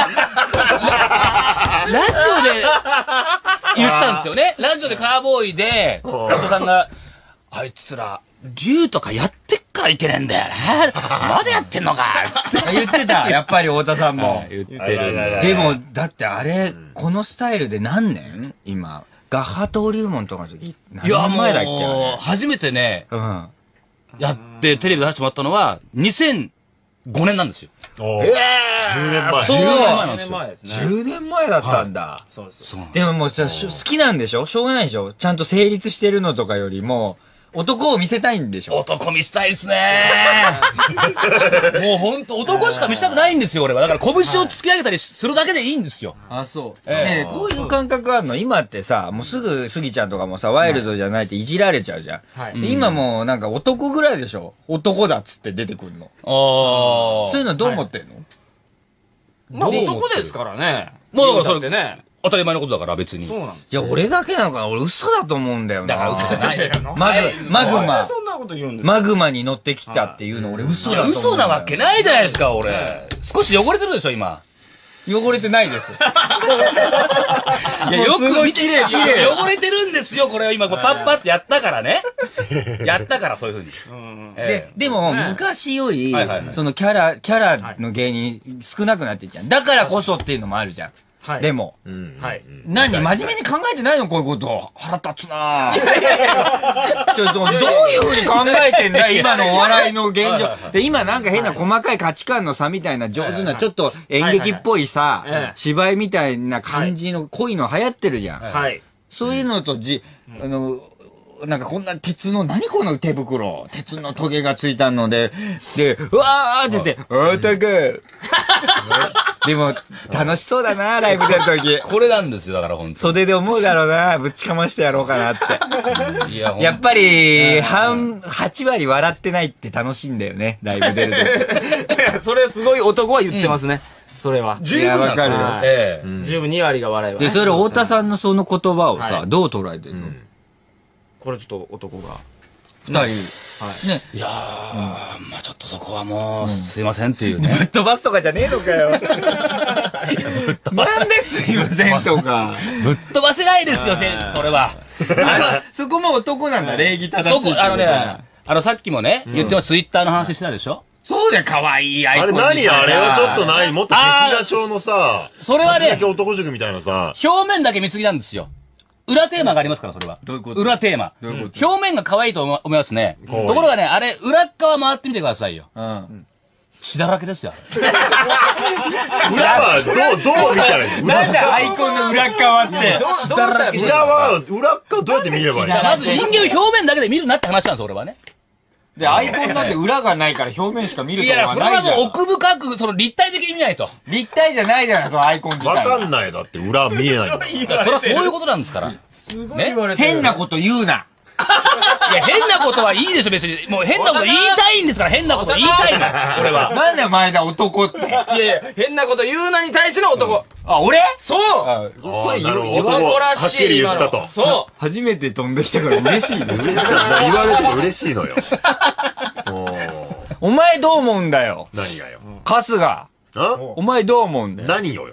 ラジオで言ってたんですよね。ラジオでカーボーイで、お父さんが、あいつら、竜とかやってっからいけねえんだよね。まだやってんのかつって。 言ってた、やっぱり太田さんも。 言ってるんだ。 でも、だってあれ、このスタイルで何年今。ガッハ登竜門とかの時、何いや、 年前だっけあもう、 れ初めてね、 うん。 やってテレビで出してもらったのは、にせんごねんなんですよ。 おー。じゅうねんまえ。 そうじゅうねんまえなん 10 ですよ。 年前ですね。 じゅうねんまえだったんだ。 そうです。 そうでももうさ、し好きなんでしょ？しょうがないでしょ？ちゃんと成立してるのとかよりも、男を見せたいんでしょ？ 男見せたいですねもうほんと男しか見せたくないんですよ、俺は。だから拳を突き上げたりするだけでいいんですよ。 あ、そう。 ええねえこういう感覚あるの？今ってさ、もうすぐスギちゃんとかもさ、ワイルドじゃないっていじられちゃうじゃん。 はいで今もうなんか男ぐらいでしょ？男だっつって出てくるの。 ああ。 そういうのどう思ってんの？ まあ男ですからね。 もうだからそれってね。 当たり前のことだから別に。 そうなんです。 いや、俺だけなのかな？俺嘘だと思うんだよな。 だから嘘じゃないよ。 マグ、マグなんマで、そんなこと言うんですかマグマに乗ってきたっていうの俺嘘だと思うんだよ。 嘘なわけないじゃないですか、俺。少し汚れてるでしょ、今。 汚れてないです。 いや、よく見て、 綺麗綺麗汚れてるんですよ、これを今、パッパってやったからね。やったから、そういうふうに。 で、でも、昔よりはいはいは、いそのキャラ、キャラの芸人少なくなっていっちゃう。だからこそっていうのもあるじゃん。 はいでも、 はい。 何真面目に考えてないのこういうこと。腹立つなぁ。ちょっと、どういう風に考えてんだ今のお笑いの現状。で、今なんか変な細かい価値観の差みたいな上手な、ちょっと演劇っぽいさはいはいはい、 芝居みたいな感じの濃いの流行ってるじゃん。 はい。 そういうのとじ、あの、なんかこんな鉄の、何この手袋鉄のトゲがついたので、で、うわーって言って、あーたかでも、楽しそうだな、ライブ出るとき。 これなんですよ、だから本当袖で思うだろうな、ぶっちかましてやろうかなって。 に。いや、 やっぱり、半、はち割笑ってないって楽しいんだよね、ライブ出るとき。 それすごい男は言ってますね。それは。 十分なんですいやわかるよはいええ。 十分に割が笑いは。 で、それ太田さんのその言葉をさ、 はいどう捉えてるの？ これちょっと男が。 二人。ね。 いやー、まあちょっとそこはもう、すいませんっていうね。 ぶっ飛ばすとかじゃねえのかよ。なんですいませんとか。 ぶっ飛ばせないですよ、せそれは。 そこも男なんだ、礼儀正しいってことだ。 そこ、あのね、あのさっきもね、言ってもツイッターの話してたでしょ？ そうだよ、可愛いアイコンあれ何あれはちょっとない、もっと壁画調のさ、 それはね先だけ男塾みたいなさ、 表面だけ見すぎなんですよ。裏テーマがありますから、それは。 どういうこと裏テーマ。 どういうこと表面が可愛いと思思いますね。 可愛いところがね、あれ、裏っ側回ってみてくださいよ。 うん。 血だらけですよ。 裏はどう、どう見たらいいなんだアイコンの裏側って。 どうどうしたら見える裏は、裏っかどうやって見ればいいのまず人間を表面だけで見るなって話なんです、俺はね。 で、アイコンなんて裏がないから表面しか見るとこいや、それがないじゃん。 はもう奥深く、その立体的に見ないと。 立体じゃないじゃん、そのアイコン自わ体。 かんないだって裏見えないんだもん。 いやそれはそういうことなんですから。 すごい言われてる。 変なこと言うな。 いや、変なことはいいでしょ、別に。もう変なこと言いたいんですから、変なこと言いたいの。それは。 なんだよ、前田男って。 いやいや、変なこと言うなに対しての男。 あ、俺そうあ、これなるほど言わ男らしいはっきり言ったと今のそう。 初めて飛んできたから嬉しいね。 嬉しいな。言われても嬉しいのよ。おーお前どう思うんだよ。 何がよ。 春日。 あお前どう思うんだよ。 何をよ。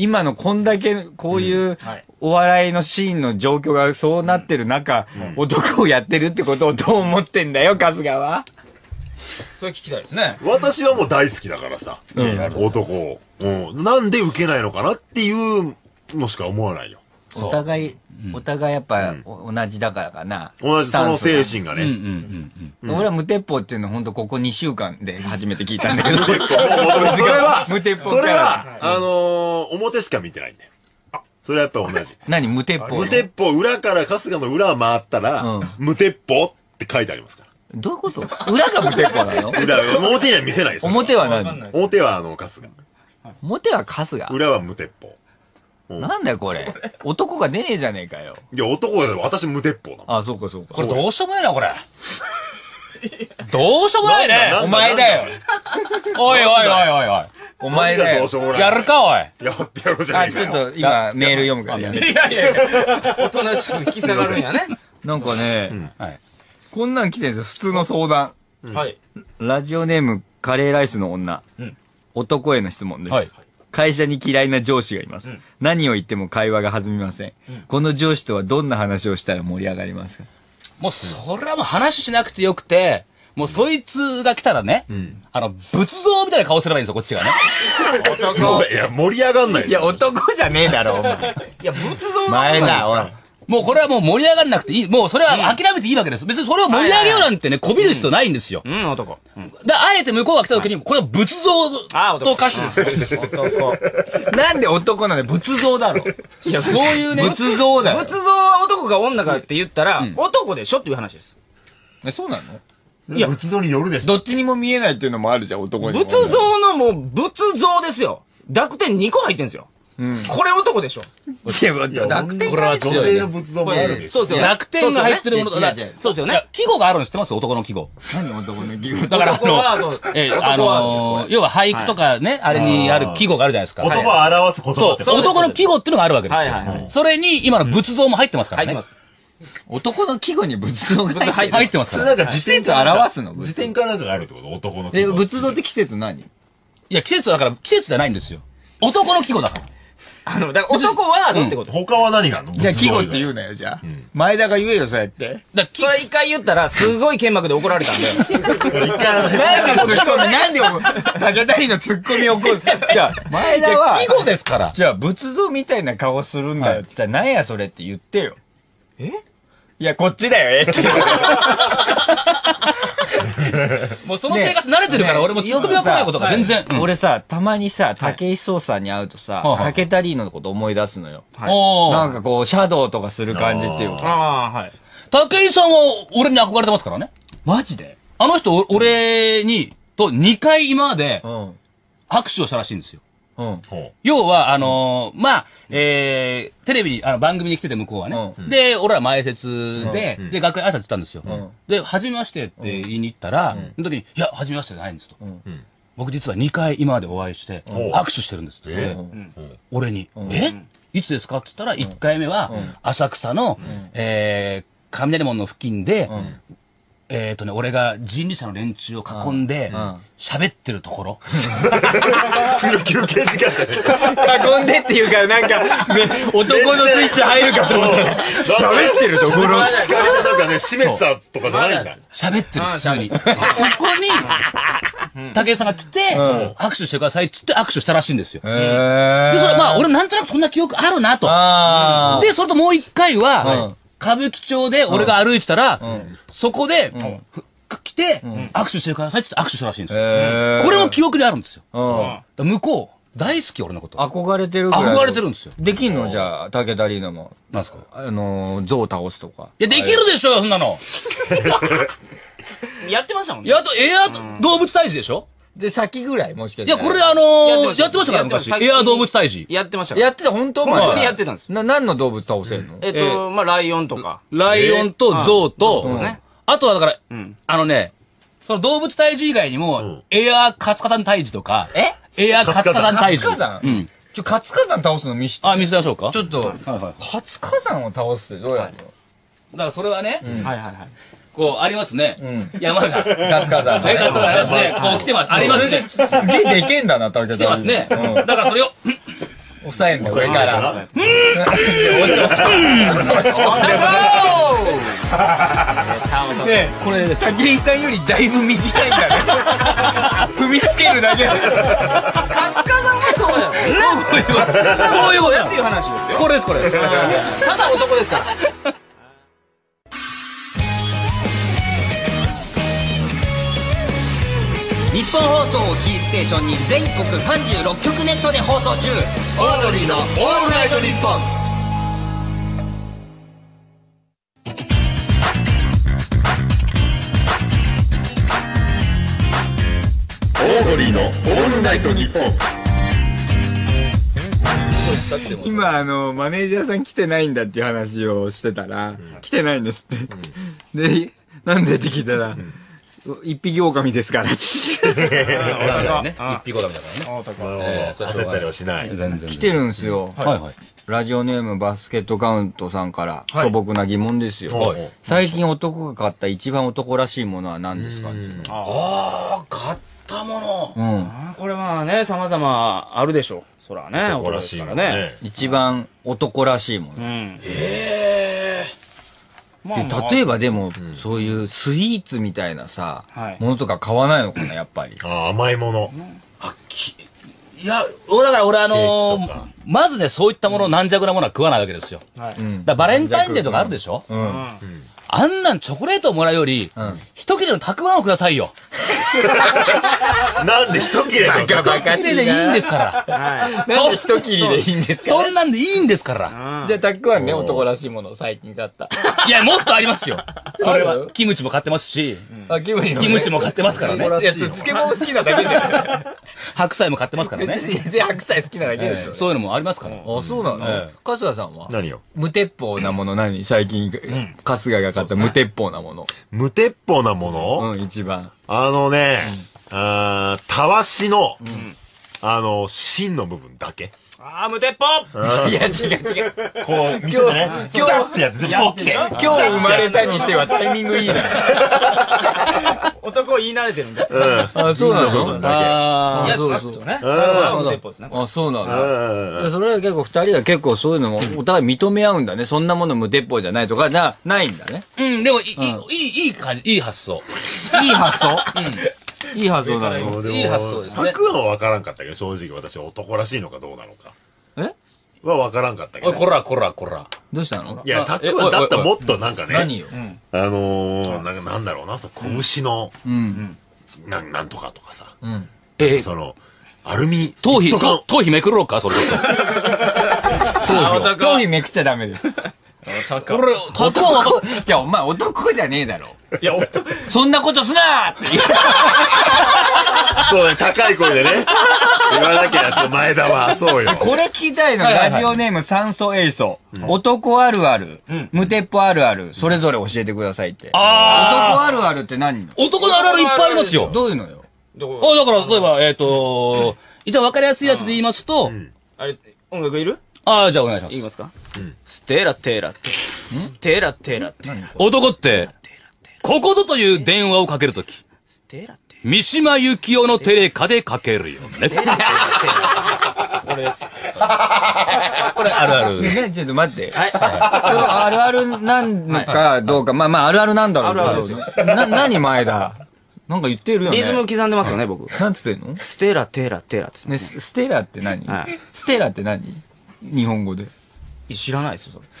今のこんだけこういうお笑いのシーンの状況がそうなってる中、男をやってるってことをどう思ってんだよ、春日は。 それ聞きたいですね。 私はもう大好きだからさ。男を。なんで受けないのかなっていうのしか思わないよ。 お互い、お互いやっぱ同じだからかな。 同じその精神がね。 俺は無鉄砲っていうのは本当ここにしゅうかんで初めて聞いたんだけど。それは、 無鉄砲それは、あの、表しか見てないんだよ。それはやっぱ同じ。 何無鉄砲？ 無鉄砲、裏から春日の裏を回ったら、無鉄砲って書いてありますから。 どういうこと？裏が無鉄砲なの？ 裏、表には見せないです。 表は何？ 表はあの、春日。 表は春日。 裏は無鉄砲。 なんだよこれ。男が出ねえじゃねえかよ。 いや、男だよ。私無鉄砲だもん。 あ、そうかそうか。 これどうしようもないな、これ。どうしようもないね。 お前だよ。 おいおいおいおいおい。 お前だよ。 やるか、おい。 やってやろうじゃねえか。 あ、ちょっと今メール読むからやめて。 いやいやいや、おとなしく引き下がるんやね。 なんかね、こんなん来てるんですよ。普通の相談。 はい。 ラジオネームカレーライスの女。男への質問です。会社に嫌いな上司がいます。うん、何を言っても会話が弾みません。うん、この上司とはどんな話をしたら盛り上がりますか？もうそれはもう話しなくてよくて、もうそいつが来たらね、うん、あの、仏像みたいな顔すればいいんですよ、こっちがね。 男。いや、盛り上がんない。 いや、男じゃねえだろ、お前。 いや、仏像の前だ、おい。 もうこれはもう盛り上がらなくていい。もうそれは諦めていいわけです。別にそれを盛り上げようなんてね、こびる必要ないんですよ。 うん、男。 で、あえて向こうが来た時に、これは仏像と歌詞ですよ。 男。なんで男なの？仏像だろ。 いや、そういうね。 仏像だよ。 仏像は男か女かって言ったら、男でしょっていう話です。 え、そうなの？ いや、仏像によるでしょ。 どっちにも見えないっていうのもあるじゃん、男に。 仏像のもう、仏像ですよ。濁点にこ入ってんですよ。これ男でしょ。 いや、濁点これは女性の仏像もあるんですよ。そうですよ。 濁点が入ってるものだ。 そうですよね。 季語があるの知ってます？男の季語。 何男の季語？ だから、あの、え、あの、要は俳句とかね、あれにある季語があるじゃないですか。 男を表す言葉。 そう、男の季語っていうのがあるわけですよ。それに今の仏像も入ってますからね。 入ってます。 男の季語に仏像が入ってますから。 それなんか時節表すの？ 時点かなんかがあるってこと？男の季語。 え、仏像って季節何？ いや、季節だから、季節じゃないんですよ。男の季語だから。 あの、だから男はどうってこと？ 他は何があるの？ じゃあ季語って言うなよ、じゃあ。前田が言えよ、そうやって。 それ一回言ったら、すごい剣幕で怒られたんで。 一回、 なんでツッコミ、なんで武田のツッコミ怒る？じゃあ、前田は、 季語ですから。 じゃあ、仏像みたいな顔するんだよって言ったら、何やそれって言ってよ。 え？ いや、こっちだよ、えって。 もうその生活慣れてるから、俺もツッコミが来ないことが全然。 俺さ、たまにさ、武井壮さんに会うとさ、武田リーノのこと思い出すのよ。なんかこう、シャドウとかする感じっていうか。 ああ、はい。 武井さんは俺に憧れてますからね。 マジで？ あの人、俺に、とにかい今まで、拍手をしたらしいんですよ。うん、要は、あのー、まあ、えー、テレビに、あの、番組に来てて向こうはね。うん、で、俺ら前説で、うん、で、学会挨拶行ったんですよ。うん、で、はじめましてって言いに行ったら、うん、その時に、いや、はじめましてじゃないんですと。うん、僕実はにかい今までお会いして、握手してるんですって、うん、俺に、うん、えいつですかって言ったら、いっかいめは、浅草の、うん、えー、雷門の付近で、うんえっとね、俺が人力車の連中を囲んで、喋ってるところ。 すぐ休憩時間じゃねえ。囲んでっていうからなんか、ね、男のスイッチ入るかと思ったら、喋ってるところ。 なんかね、閉めてたとかじゃないんだ。 喋ってる、普通に。そこに、武井さんが来て、握手してくださいって言って握手したらしいんですよ。で、それまあ、俺なんとなくそんな記憶あるなと。で、それともう一回は、歌舞伎町で俺が歩いてたら、うん、そこで、うん、来て、うん、握手してくださいって言って握手したらしいんですよ。これも記憶にあるんですよ。うん、向こう、大好き俺のこと。 憧れてるから。 憧れてるんですよ。 できんのじゃあ、武田リーナも。 なんすかあのー、象倒すとか。 いや、できるでしょよ、そんなの。 やってましたもんね。 やっと、エア動物退治でしょで、先ぐらいもしかして。 いや、これあのー、やってましたから昔。エア動物退治。 やってましたから。 やってた、本当本当にやってたんです。 な、何の動物倒せるの？ えっと、まあ、ライオンとか。 ライオンとゾウと、あとはだから、あのね、その動物退治以外にも、エアカツカタン退治とか、 えエアカツカタン退治。 カツカザン？うん。ちょ、カツカザン倒すの見して。 あ、見せましょうか。 ちょっと、カツカザンを倒すってどうやるの？ だからそれはね、 はいはいはい。 こう、ありますね。うん。山が。 ガツカザン。 ガツカザンありますね。こう来てます。ありますね。 すげえでけんだな、武田。 来てますね。だからそれを、 押さえんの上から。うん。押して押して。ねこれ武井さんよりだいぶ短いんだね。踏みつけるだけだ。 カツカさんはそうだよ。こういうことこういうことやっていう話ですよ。これですこれです。ただ男ですから。 日本放送をキーステーションに全国さんじゅうろっきょくネットで放送中。オードリーのオールナイトニッポン。 オードリーのオールナイトニッポン。 今あのマネージャーさん来てないんだっていう話をしてたら、来てないんですって。で、なんでって聞いたら、一匹狼ですからって。 ね。一匹狼だからね。 焦ったりはしない。 全然。 来てるんですよ。 はいはい。 ラジオネームバスケットカウントさんから素朴な疑問ですよ。最近男が買った一番男らしいものは何ですか？ ああ、買ったもの。 うん。 これまあね、様々あるでしょう。そらね、 男らしいものね。 一番男らしいもの。 ええ。 で、例えばでも、そういうスイーツみたいなさ、ものとか買わないのかな、やっぱり。 ああ、甘いもの。 あ、き、いや、だから俺あのー、まずね、そういったもの、軟弱なものは食わないわけですよ。はい。だバレンタインデーとかあるでしょ？うん。あんなんチョコレートをもらうより、一切れのたくあんをくださいよ。 なんで一切れの一切れでいいんですから。 なんで一切りでいいんですか？ そんなんでいいんですから。 じゃあたくあんね、男らしいものを最近買った。 いや、もっとありますよ。それは、キムチも買ってますし、キムチも買ってますからね。いや、 漬物好きなだけだよ。 白菜も買ってますからね。 全然白菜好きなだけですよ。 そういうのもありますから。 あ、そうなの？春日さんは何よ？ 無鉄砲なもの何？最近、春日が買った無鉄砲なもの。 無鉄砲なもの？ うん、一番。 あのね、あー、たわしの、あの、芯の部分だけ。 あー、無鉄砲。 いや、違う違う。 こう、見せてね。今日ってやって、ポッケ。 今日生まれたにしてはタイミングいいな。 男言い慣れてるんだ。 あ、そうなの？ ああ、そうそうね。無鉄砲ですね。 あ、そうなの。それは結構二人は結構そういうのもお互い認め合うんだね。そんなもの無鉄砲じゃないとかな、ないんだね。 うん、でも、いい、いい感じ、いい発想。 いい発想？うん。いい発想だね。 いい発想ですね。 たくあんは分からんかったけど、正直私は男らしいのかどうなのか。 えは分からんかったけど。 こらこらこら。 どうしたの？ いや、たくあんだったらもっとなんかね。 何よ？ あのー、なんかなんだろうな、そう、拳の、 うん。 なん、なんとかとかさ。 うん。 え、 その、アルミ。 頭皮、頭皮めくろうかそれちょっと。頭皮めくっちゃダメです。 これ、たくあんは、 じゃあお前男じゃねえだろ。いや、男。そんなことすなーって言う。 そうね、高い声でね。言わなきゃ、前田は、そうよ。 これ聞きたいの、ラジオネーム酸素エイソ。男あるある、無鉄砲あるある、それぞれ教えてくださいって。ああ。男あるあるって何？ 男のあるあるいっぱいありますよ。 どういうのよ？ あ、だから、例えば、えっと、一応分かりやすいやつで言いますと、 あれ、音楽いる？ ああ、じゃあお願いします。 いきますか？ステラテラって。ステラテラって。 男って、ここぞという電話をかけるとき、三島由紀夫のテレカでかけるよね。 これです。 これあるある。 ね、ちょっと待って。はい。あるあるなんのかどうか、まあまああるあるなんだろうけど。あるあるですよ。な、何前だ？なんか言ってるよね。 リズム刻んでますよね、僕。 なんつってんの？ ステラテラテラって。 ね、ステラって何？ステラって何？日本語で。 知らないですよ、それ。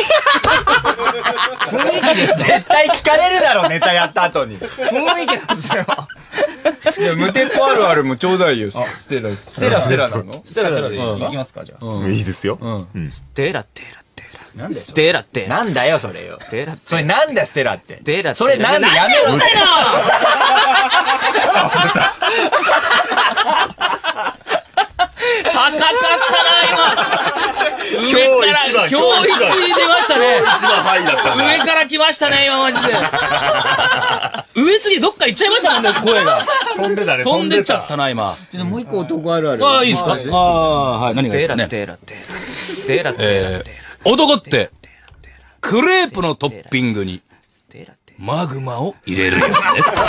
雰囲気です。絶対聞かれるだろ、ネタやった後に。 雰囲気なんですよ。 いや、無鉄砲あるあるもちょうだいよ。ステラ、ステラ、ステラなの？ ステラテラでいきますか、じゃあ。 いいですよ。 ステラテラテラ。なんでステラテラ。 なんだよ、それよ。 ステラ。 それなんだよ、ステラって。 ステラ。 それなんでやめろ。うるさいな高かったな、今。 今日一番、 今日一位出ましたね。 一番ハイだった上から来ましたね、今マジで。上次どっか行っちゃいましたもんね、声が。 飛んでたね、 飛んでっちゃったな、今。 ちょっともう一個男あるある。 ああ、いいですか？ああ、はい、何がいいですかね。 ステラテラテラ。ステラテラテラ。 男って、クレープのトッピングに、 マグマを入れるようです。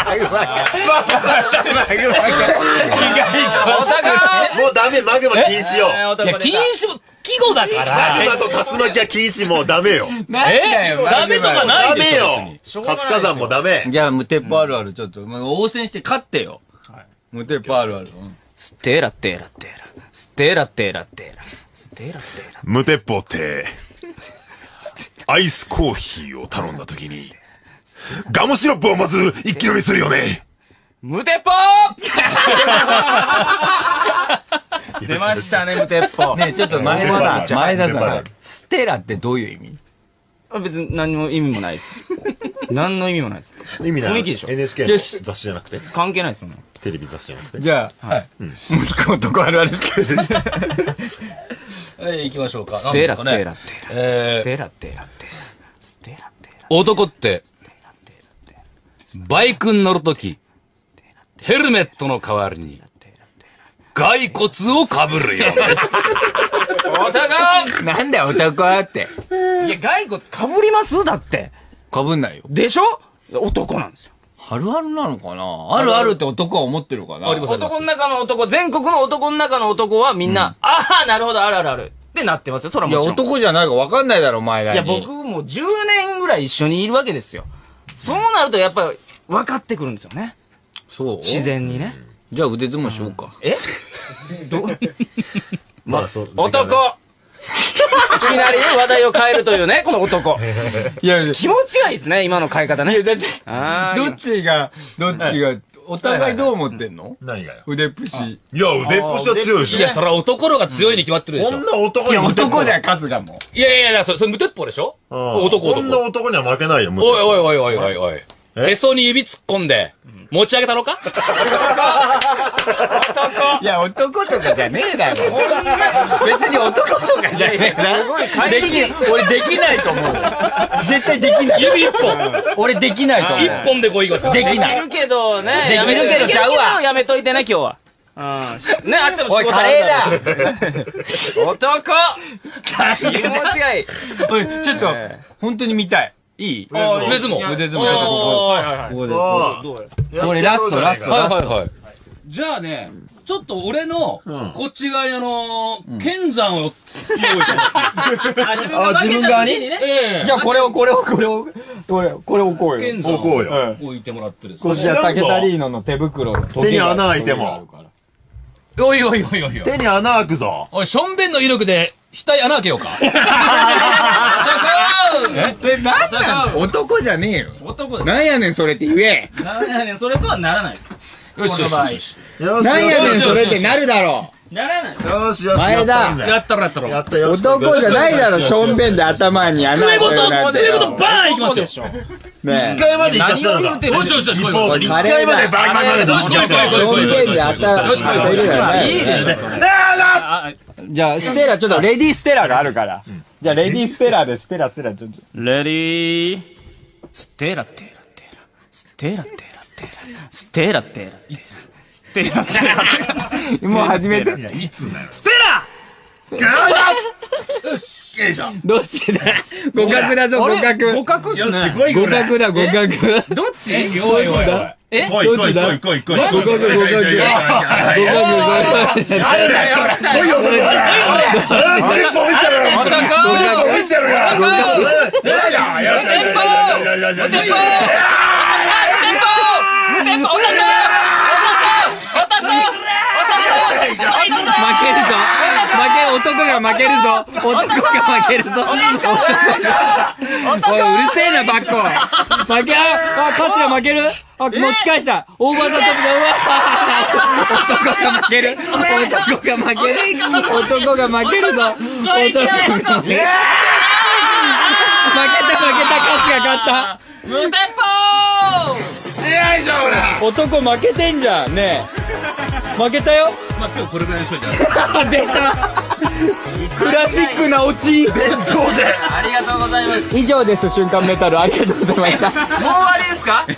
もうダメ、マグマ禁止よ。 いや、禁止も、季語だから。 マグマと竜巻は禁止、もうダメよ。 えダメとかないダでしょ。 メよ。活火山もダメ。 じゃあ、無鉄砲あるあるちょっと、応戦して勝ってよ。無鉄砲あるある。 ステラテラテラ。ステラテラテラ。ステラテラ。 無鉄砲って、アイスコーヒーを頼んだ時に、ガムシロップをまず一気飲みするよね。 無鉄砲出ましたね、無鉄砲。 ねえ、ちょっと前田さん、前田さん、ステラってどういう意味？ 別に何も意味もないです。何の意味もないです。 意味ない。 雰囲気でしょ。 エヌエイチケー の雑誌じゃなくて関係ないですよね。 テレビ雑誌じゃなくて。 じゃあ、はい。男あるある。 はい、行きましょうか。 ステラテラテラ。スえー、 テラテラテラ。ステラテラ。 男って、バイクに乗るとき、ヘルメットの代わりに、骸骨をかぶるよね。 男なんだよ、男って。 いや、骸骨かぶりますだって。 かぶんないよ。 でしょ男なんですよ。 あるあるなのかな？あるあるって男は思ってるかな？ 男の中の男、全国の男の中の男はみんな、ああ、なるほど、あるあるある。ってなってますよ、それはもちろん。 いや、男じゃないか分かんないだろ、前田に。 いや、僕もうじゅうねんぐらい一緒にいるわけですよ。そうなるとやっぱり分かってくるんですよね。 そう自然にね。 じゃあ腕相撲しようか。 えどうまあ、そう。 男いきなりね、話題を変えるというね、この男。 いやいや、 気持ちがいいですね、今の変え方ね。いや、だって、 どっちが、どっちが、お互いどう思ってんの？ 何がよ。 腕っぷし。 いや、腕っぷしは強いでしょ。 いや、それは男のが強いに決まってるでしょ。 こんな男いや、 に。 男だよ、春日も。 いやいやいや、それ、それ無鉄砲でしょ？男男。 こんな男には負けないよ、無鉄砲。 おいおいおいおいおいおい。へそに指突っ込んで、持ち上げたのか？ 男いや、男とかじゃねえだろ。別に男とかじゃねえな。 すごい快適でき、俺できないと思う。絶対できない。 指一本。 俺できないと思う。 一本でこういきますよ。 できない。 できるけどね。 できるけどちゃうわ。 やめといてね、今日は。うん。ね、明日も仕事あるから。 おい、カレーだ。 男気持ちがいい。 おい、ちょっと、本当に見たい。いい？ 腕相撲。 腕相撲。ちょっとここ。 はいはいはい。 ここで。 どうこれラスト、ラスト。 はいはいはい。じゃあね、ちょっと俺の、こっち側にあの、剣山を用意してあ、自分側にええ。 じゃあこれを、これを、これを、これ、これ置こうよ。 剣山こうよ。 を置いてもらってですね。 こっちは竹田リーノの手袋。 手に穴開いても。 おいおいおいおいおい。 手に穴開くぞ。 おい、しょんべんの威力で、額穴開けようか。 えそれなんなの？男じゃねえよ。 男です。 なんやねんそれって言え。 なんやねん、それとはならないです。 よしよしよし。 よし。 なんやねんそれってなるだろならない。 よしよし。 前田やったろやったろ。 やったよ。 男じゃないだろ、しょんべんで頭に穴机ごと、 開けるなんて机ごとバーンいきますよ。 ね一回まで行かしたのか。 よしよしよし、 一こいこいこい。 方一回までバーンバーンバーンよしよしよししょんべんで頭よし開けるやないいいでしょ。 あじゃあ、ステラ、ちょっとレディーステラがあるから。じゃあ、レディーステラで、ステラ、ステラ、ちょっと。 レディー、ステラテラテラ、ステラテラテラ、ステラテラテラ、ステラテラテラ。 もう始めて。 いつだよ。 ステラいいじゃん。 どっちだ互角だぞ、互角。 互角っすよし、 ね。 来いこれ。 互角だ、互角。 どっちおいおいおい。 え来い来い来い来い来い。 互角、互角。互角、互角。 あるだよ、したよ。 俺一本見せろよ。 男一本見せろよ。 男いやいや、よしよしよしよしよしよし。 テンポ無テンポ男男男負けるぞ。負ける、男が負けるぞ。男が負けるぞ。おい、うるせえな、バッコ。負け、あ、カツが負けるあ、持ち返した。オーバーザトップが、うわ男が負ける。男が負ける。男が負けるぞ。男が負けた。負けた、負けた、カツが勝った。 無テンポいやいじゃん、俺。 男負けてんじゃん、ねえ。負けたよ。 まあ今日これぐらいにしといて。 出た。クラシックなオチ。 弁当で。 ありがとうございます。 以上です、瞬間メタル。ありがとうございました。 もう終わりですか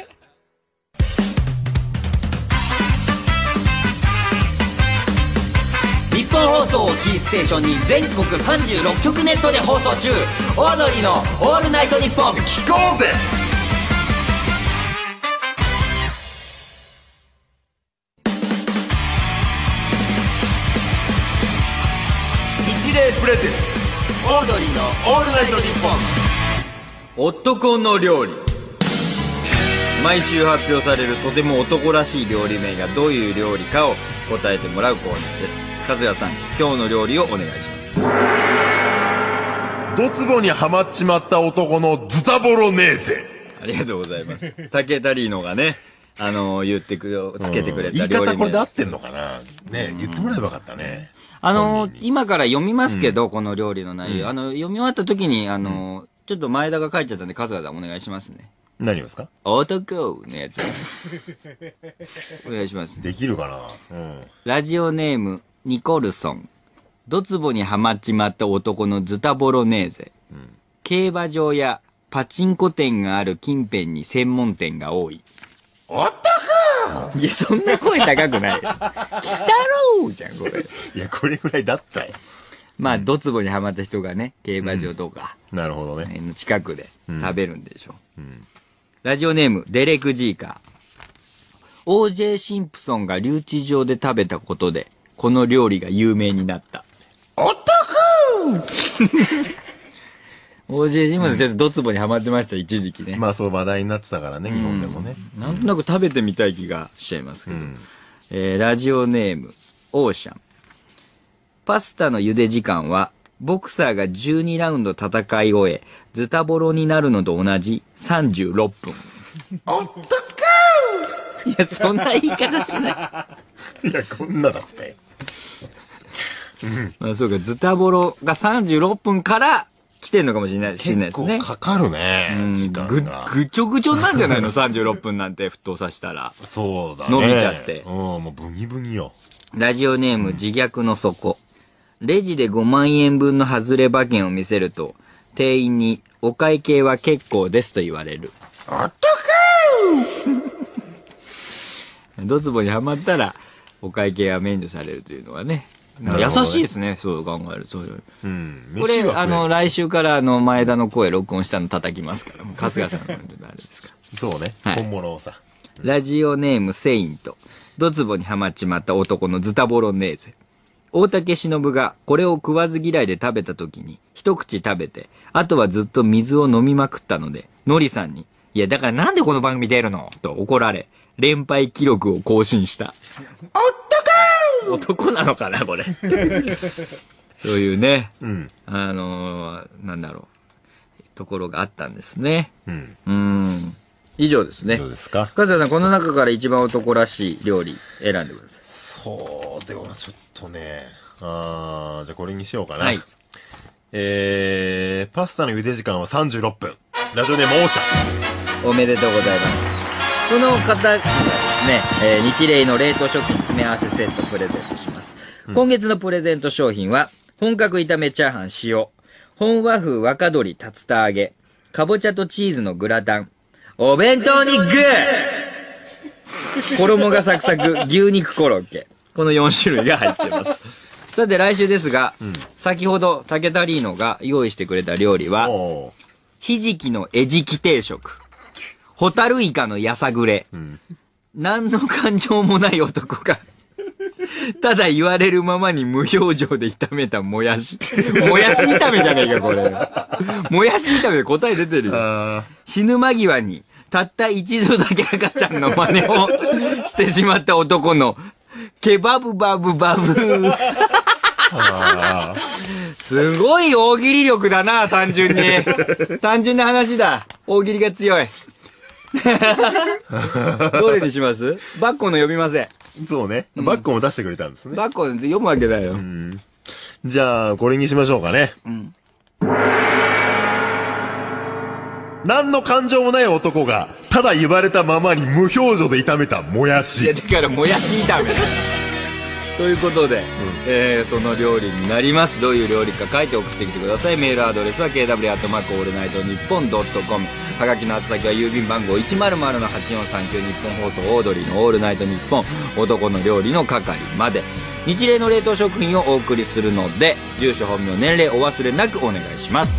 日本放送をキーステーションに全国さんじゅうろっきょくネットで放送中、オードリーの「オールナイトニッポン」。 聞こうぜ。 イプレゼンツオードリーのオールナイトニッポン。 男の料理。毎週発表されるとても男らしい料理名がどういう料理かを答えてもらうコーナーです。和也さん、今日の料理をお願いします。 ドツボにはまっちまった男のズタボロネーゼ。 ありがとうございます。竹田リーノがね、あのー、言ってくよ、つけてくれた料理名、 うん、言い方これで合ってんのかなね、言ってもらえばよかったね。 あのー、今から読みますけど、うん、この料理の内容。うん、あの、読み終わった時に、あのー、ちょっと前田が書いちゃったんで、春日さんお願いしますね。 何をですか？ 男のやつ。お願いします。 できるかな。うん。 ラジオネーム、ニコルソン。ドツボにはまっちまった男のズタボロネーゼ。うん、競馬場やパチンコ店がある近辺に専門店が多い。 男！ いや、そんな声高くない。来たろうじゃん、これ。 いや、これぐらいだったよ。 まあ、ドツボにはまった人がね、競馬場とか。 うん、なるほどね。 の近くで食べるんでしょう。うんうん、ラジオネーム、デレク・ジーカー。オージェー シンプソンが留置場で食べたことで、この料理が有名になった。男オージェー シンプソンちょっとドツボにはまってました、一時期ね。 まあそう話題になってたからね、日本でもね。 なんとなく食べてみたい気がしちゃいますけど。うん、えー、ラジオネーム、オーシャン。パスタの茹で時間は、ボクサーがじゅうにラウンド戦い終え、ズタボロになるのと同じさんじゅうろっぷん。おっとかーいや、そんな言い方しない。 いや、こんなだったよ。 まあそうか、ズタボロがさんじゅうろっぷんから来てんのかもしれないですね。 結構かかるね、うん、時間が。 ぐ、ぐちょぐちょなんじゃないの ?さんじゅうろっぷんなんて沸騰させたら。 そうだね。 伸びちゃって。 うん、もうブギブギよ。 ラジオネーム、自虐の底。レジでごまんえんぶんの外れ馬券を見せると、店員にお会計は結構ですと言われる。おっとかードツボにはまったら、お会計は免除されるというのはね。優しいですね、そう考えると。うん。これ、あの、来週からあの、前田の声録音したの叩きますから、春日さんのあれですか。 そうね、はい、本物をさ。 ラジオネームセイント。ドツボにはまっちまった男のズタボロネーゼ。大竹しのぶがこれを食わず嫌いで食べた時に一口食べて、あとはずっと水を飲みまくったので、ノリさんに、いやだからなんでこの番組出るのと怒られ、連敗記録を更新した。おっとかー男なのかなこれ。そういうね、うん、あのー、なんだろう、ところがあったんですね。うん。うーん。以上ですね。 どうですか？ 春日さん、この中から一番男らしい料理選んでください。 そうでもちょっとね、あー、じゃあこれにしようかな。はい。えー、パスタの茹で時間はさんじゅうろっぷん。ラジオネームオーシャン。おめでとうございます。この方がですね、えー、日霊の冷凍食品詰め合わせセットプレゼントします。うん、今月のプレゼント商品は、本格炒めチャーハン塩、本和風若鶏竜田揚げ、かぼちゃとチーズのグラタン、お弁当にグー衣がサクサク、牛肉コロッケ。このよん種類が入ってます。さて来週ですが、うん、先ほど竹田リーノが用意してくれた料理は、ひじきの餌食定食、ホタルイカのやさぐれ、うん、何の感情もない男が、ただ言われるままに無表情で炒めたもやし。もやし炒めじゃねえか、これ。もやし炒めで答え出てるよ。死ぬ間際に、たった一度だけ赤ちゃんの真似をしてしまった男の、ケバブバブバブ。すごい大喜利力だな、単純に。単純な話だ。大喜利が強い。どれにします？バッコの読みません。 そうね。バッコも出してくれたんですね。 バッコ読むわけだよ。うん、 じゃあ、これにしましょうかね。うん、何の感情もない男が、ただ言われたままに無表情で炒めたもやし。 いや、だからもやし炒めだ。ということで、うん、えー、その料理になります。どういう料理か書いて送ってきてください。メールアドレスは ケーダブリュー アットマークオールナイトニッポンドットコム。はがきの宛先は郵便番号 いちまるまるのはちよんさんきゅう 日本放送オードリーのオールナイトニッポン男の料理の係まで。日例の冷凍食品をお送りするので、住所本名年齢お忘れなくお願いします。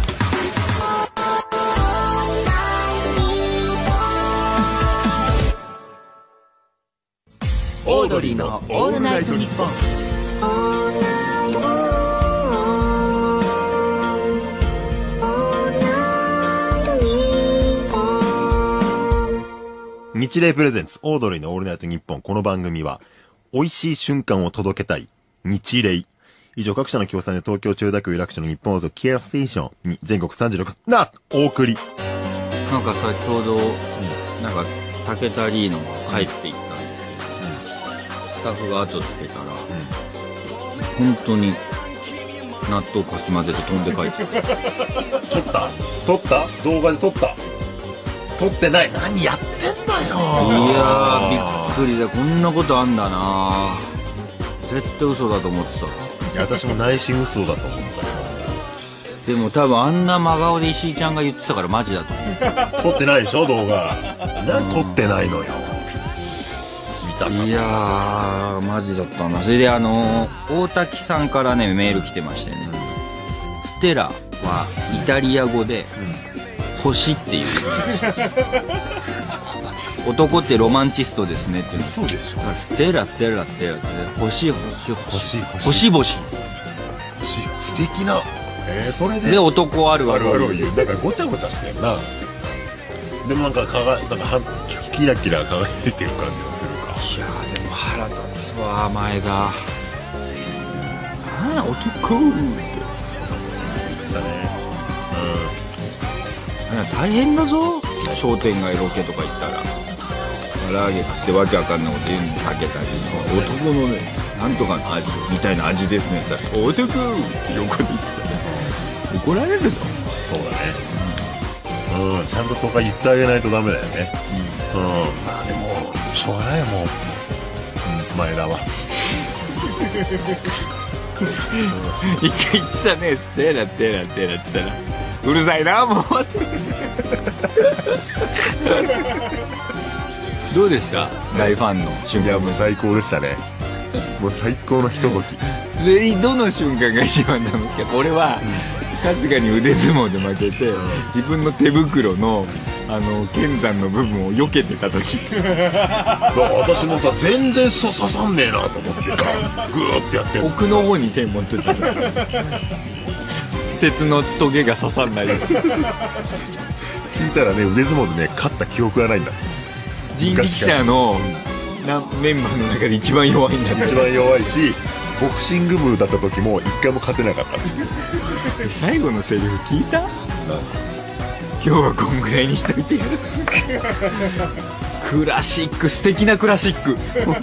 オードリーのオールナイトニッポン。 日霊プレゼンツ、オードリーのオールナイトニッポン。この番組は、美味しい瞬間を届けたい、日霊。以上、各社の協賛で東京千代田区有楽町の日本放送キーラステーションに全国さんじゅうろくな、お送り。 なんか先ほど、なんか、竹田リーノが帰っていったんですけど、スタッフが後つけたら、本当に、納豆かき混ぜて飛んで帰って。 撮った撮った動画で撮った撮ってない。何やってんだよ。 いやー、びっくりだ。こんなことあんだな。絶対嘘だと思ってた。 いや、私も内心嘘だと思ってたけど。でも多分あんな真顔で石井ちゃんが言ってたからマジだと思う。 撮ってないでしょ動画。何撮ってないのよ。見たか。 いやー、マジだったな。それであのー、大滝さんからねメール来てましてね、ステラはイタリア語で星っていう男ってロマンチストですねっていうの。 そうでしょ。 ステラテラテラって星星星星星星素敵な。えー、それでで男あるあるあるある言う。なんかごちゃごちゃしてるな。でもなんかかがなんかはキラキラ輝いてる感じがするか。 いやーでも腹立つわ前田。ああ男ってだね。 うん。大変だぞ。商店街ロケとか行ったら唐揚げ食ってわけわかんないこと言うのにかけたり、男のねなんとかの味みたいな味ですねって言ったら男って横で言ってたね。怒られるぞ。 そうだね。うん、ちゃんとそこは言ってあげないとダメだよね。うん、うん、まあでもしょうがないよもう、うん、前田は一回言ってたね。テラテラテラって言ったらうるさいなもうどうでした大ファンの瞬間。 いやもう最高でしたね。もう最高のひとときでどの瞬間が一番楽しかった。俺は春日に腕相撲で負けて自分の手袋のあの剣山の部分を避けてた時私もさ全然そ刺さんねえなと思ってさグーってやって奥の方に手持ってた鉄のトゲが刺さんないよ。 聞いたらね腕相撲でね勝った記憶がないんだ。 人力車のなメンバーの中で一番弱いんだって。 一番弱いしボクシング部だった時も一回も勝てなかったんです最後のセリフ聞いた？今日はこんぐらいにしといてやるクラシック、素敵なクラシック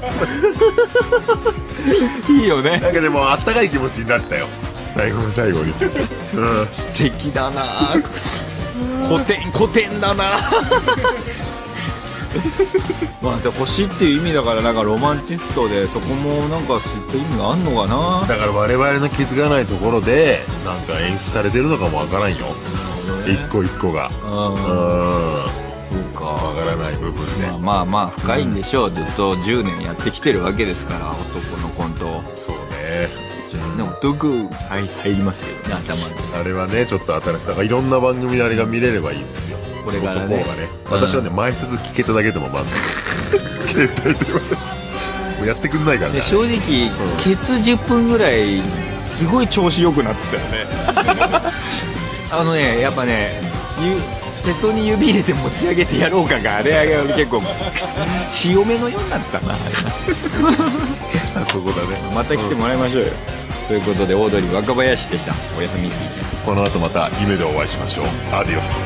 いいよね。 なんかでもあったかい気持ちになったよ最後の最後に、うん、 素敵だな古典古典だなまあで星っていう意味だからなんかロマンチストでそこもなんかそういった意味があんのかな。 だから我々の気づかないところでなんか演出されてるのかもわからんよ、一個一個が。うんそうかわからない部分で、 まあまあまあ深いんでしょう、うん、ずっとじゅうねんやってきてるわけですから男のコント。 そうね。 でも男はい入りますよね頭に。 あれはねちょっと新しいだからいろんな番組であれが見れればいいですよこれからね。 男がね、私はね、うん、前説聞けただけでも満足携帯でもうやってくんないからね。 正直、うん、ケツじゅっぷんぐらいすごい調子良くなってたよねあのねやっぱねへそに指入れて持ち上げてやろうかがあれが結構潮目のようになったなあそこだね。 また来てもらいましょうよ、うん、ということでオードリー若林でした。おやすみ。 この後また夢でお会いしましょう。アディオス。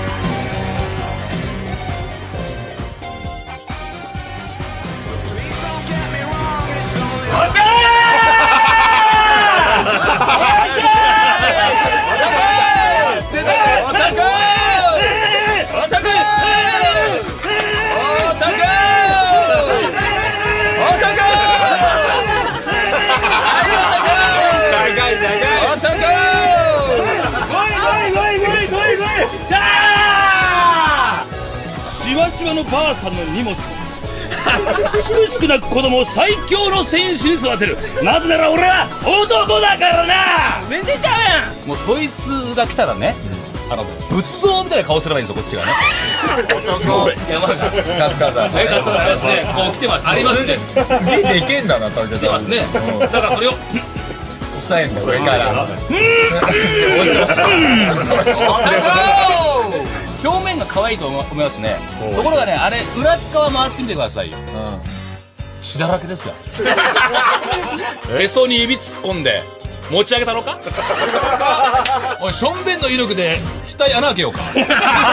しわしわのばあさんの荷物しくしくなく子供を最強の選手に育てる。なぜなら俺は男だからな。めでちゃうやん。もうそいつが来たらね、あの仏像みたいな顔すればいいんですよこっちがね男山川勝川さんね、勝川さんね、こう来てますありますね。 すげえでけんだな来てますね。だからそれを抑えんだ上から。うん。 表面が可愛いと思いますね。ところがね、あれ、裏側回ってみてくださいよ。血だらけですよ。へそに指突っ込んで、持ち上げたろかおい、しょんべんの威力で、額穴開けようか。 ス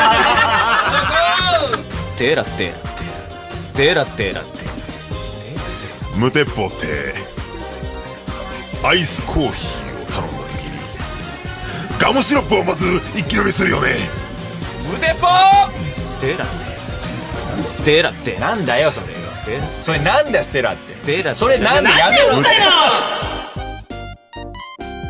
テラテラテステラテラテ無鉄砲ってアイスコーヒーを頼んだ時にガムシロップをまず一気飲みするよね。 無鉄砲ステラテステラテなんだよそれ。それなんだよステラって。それなんでやめろ。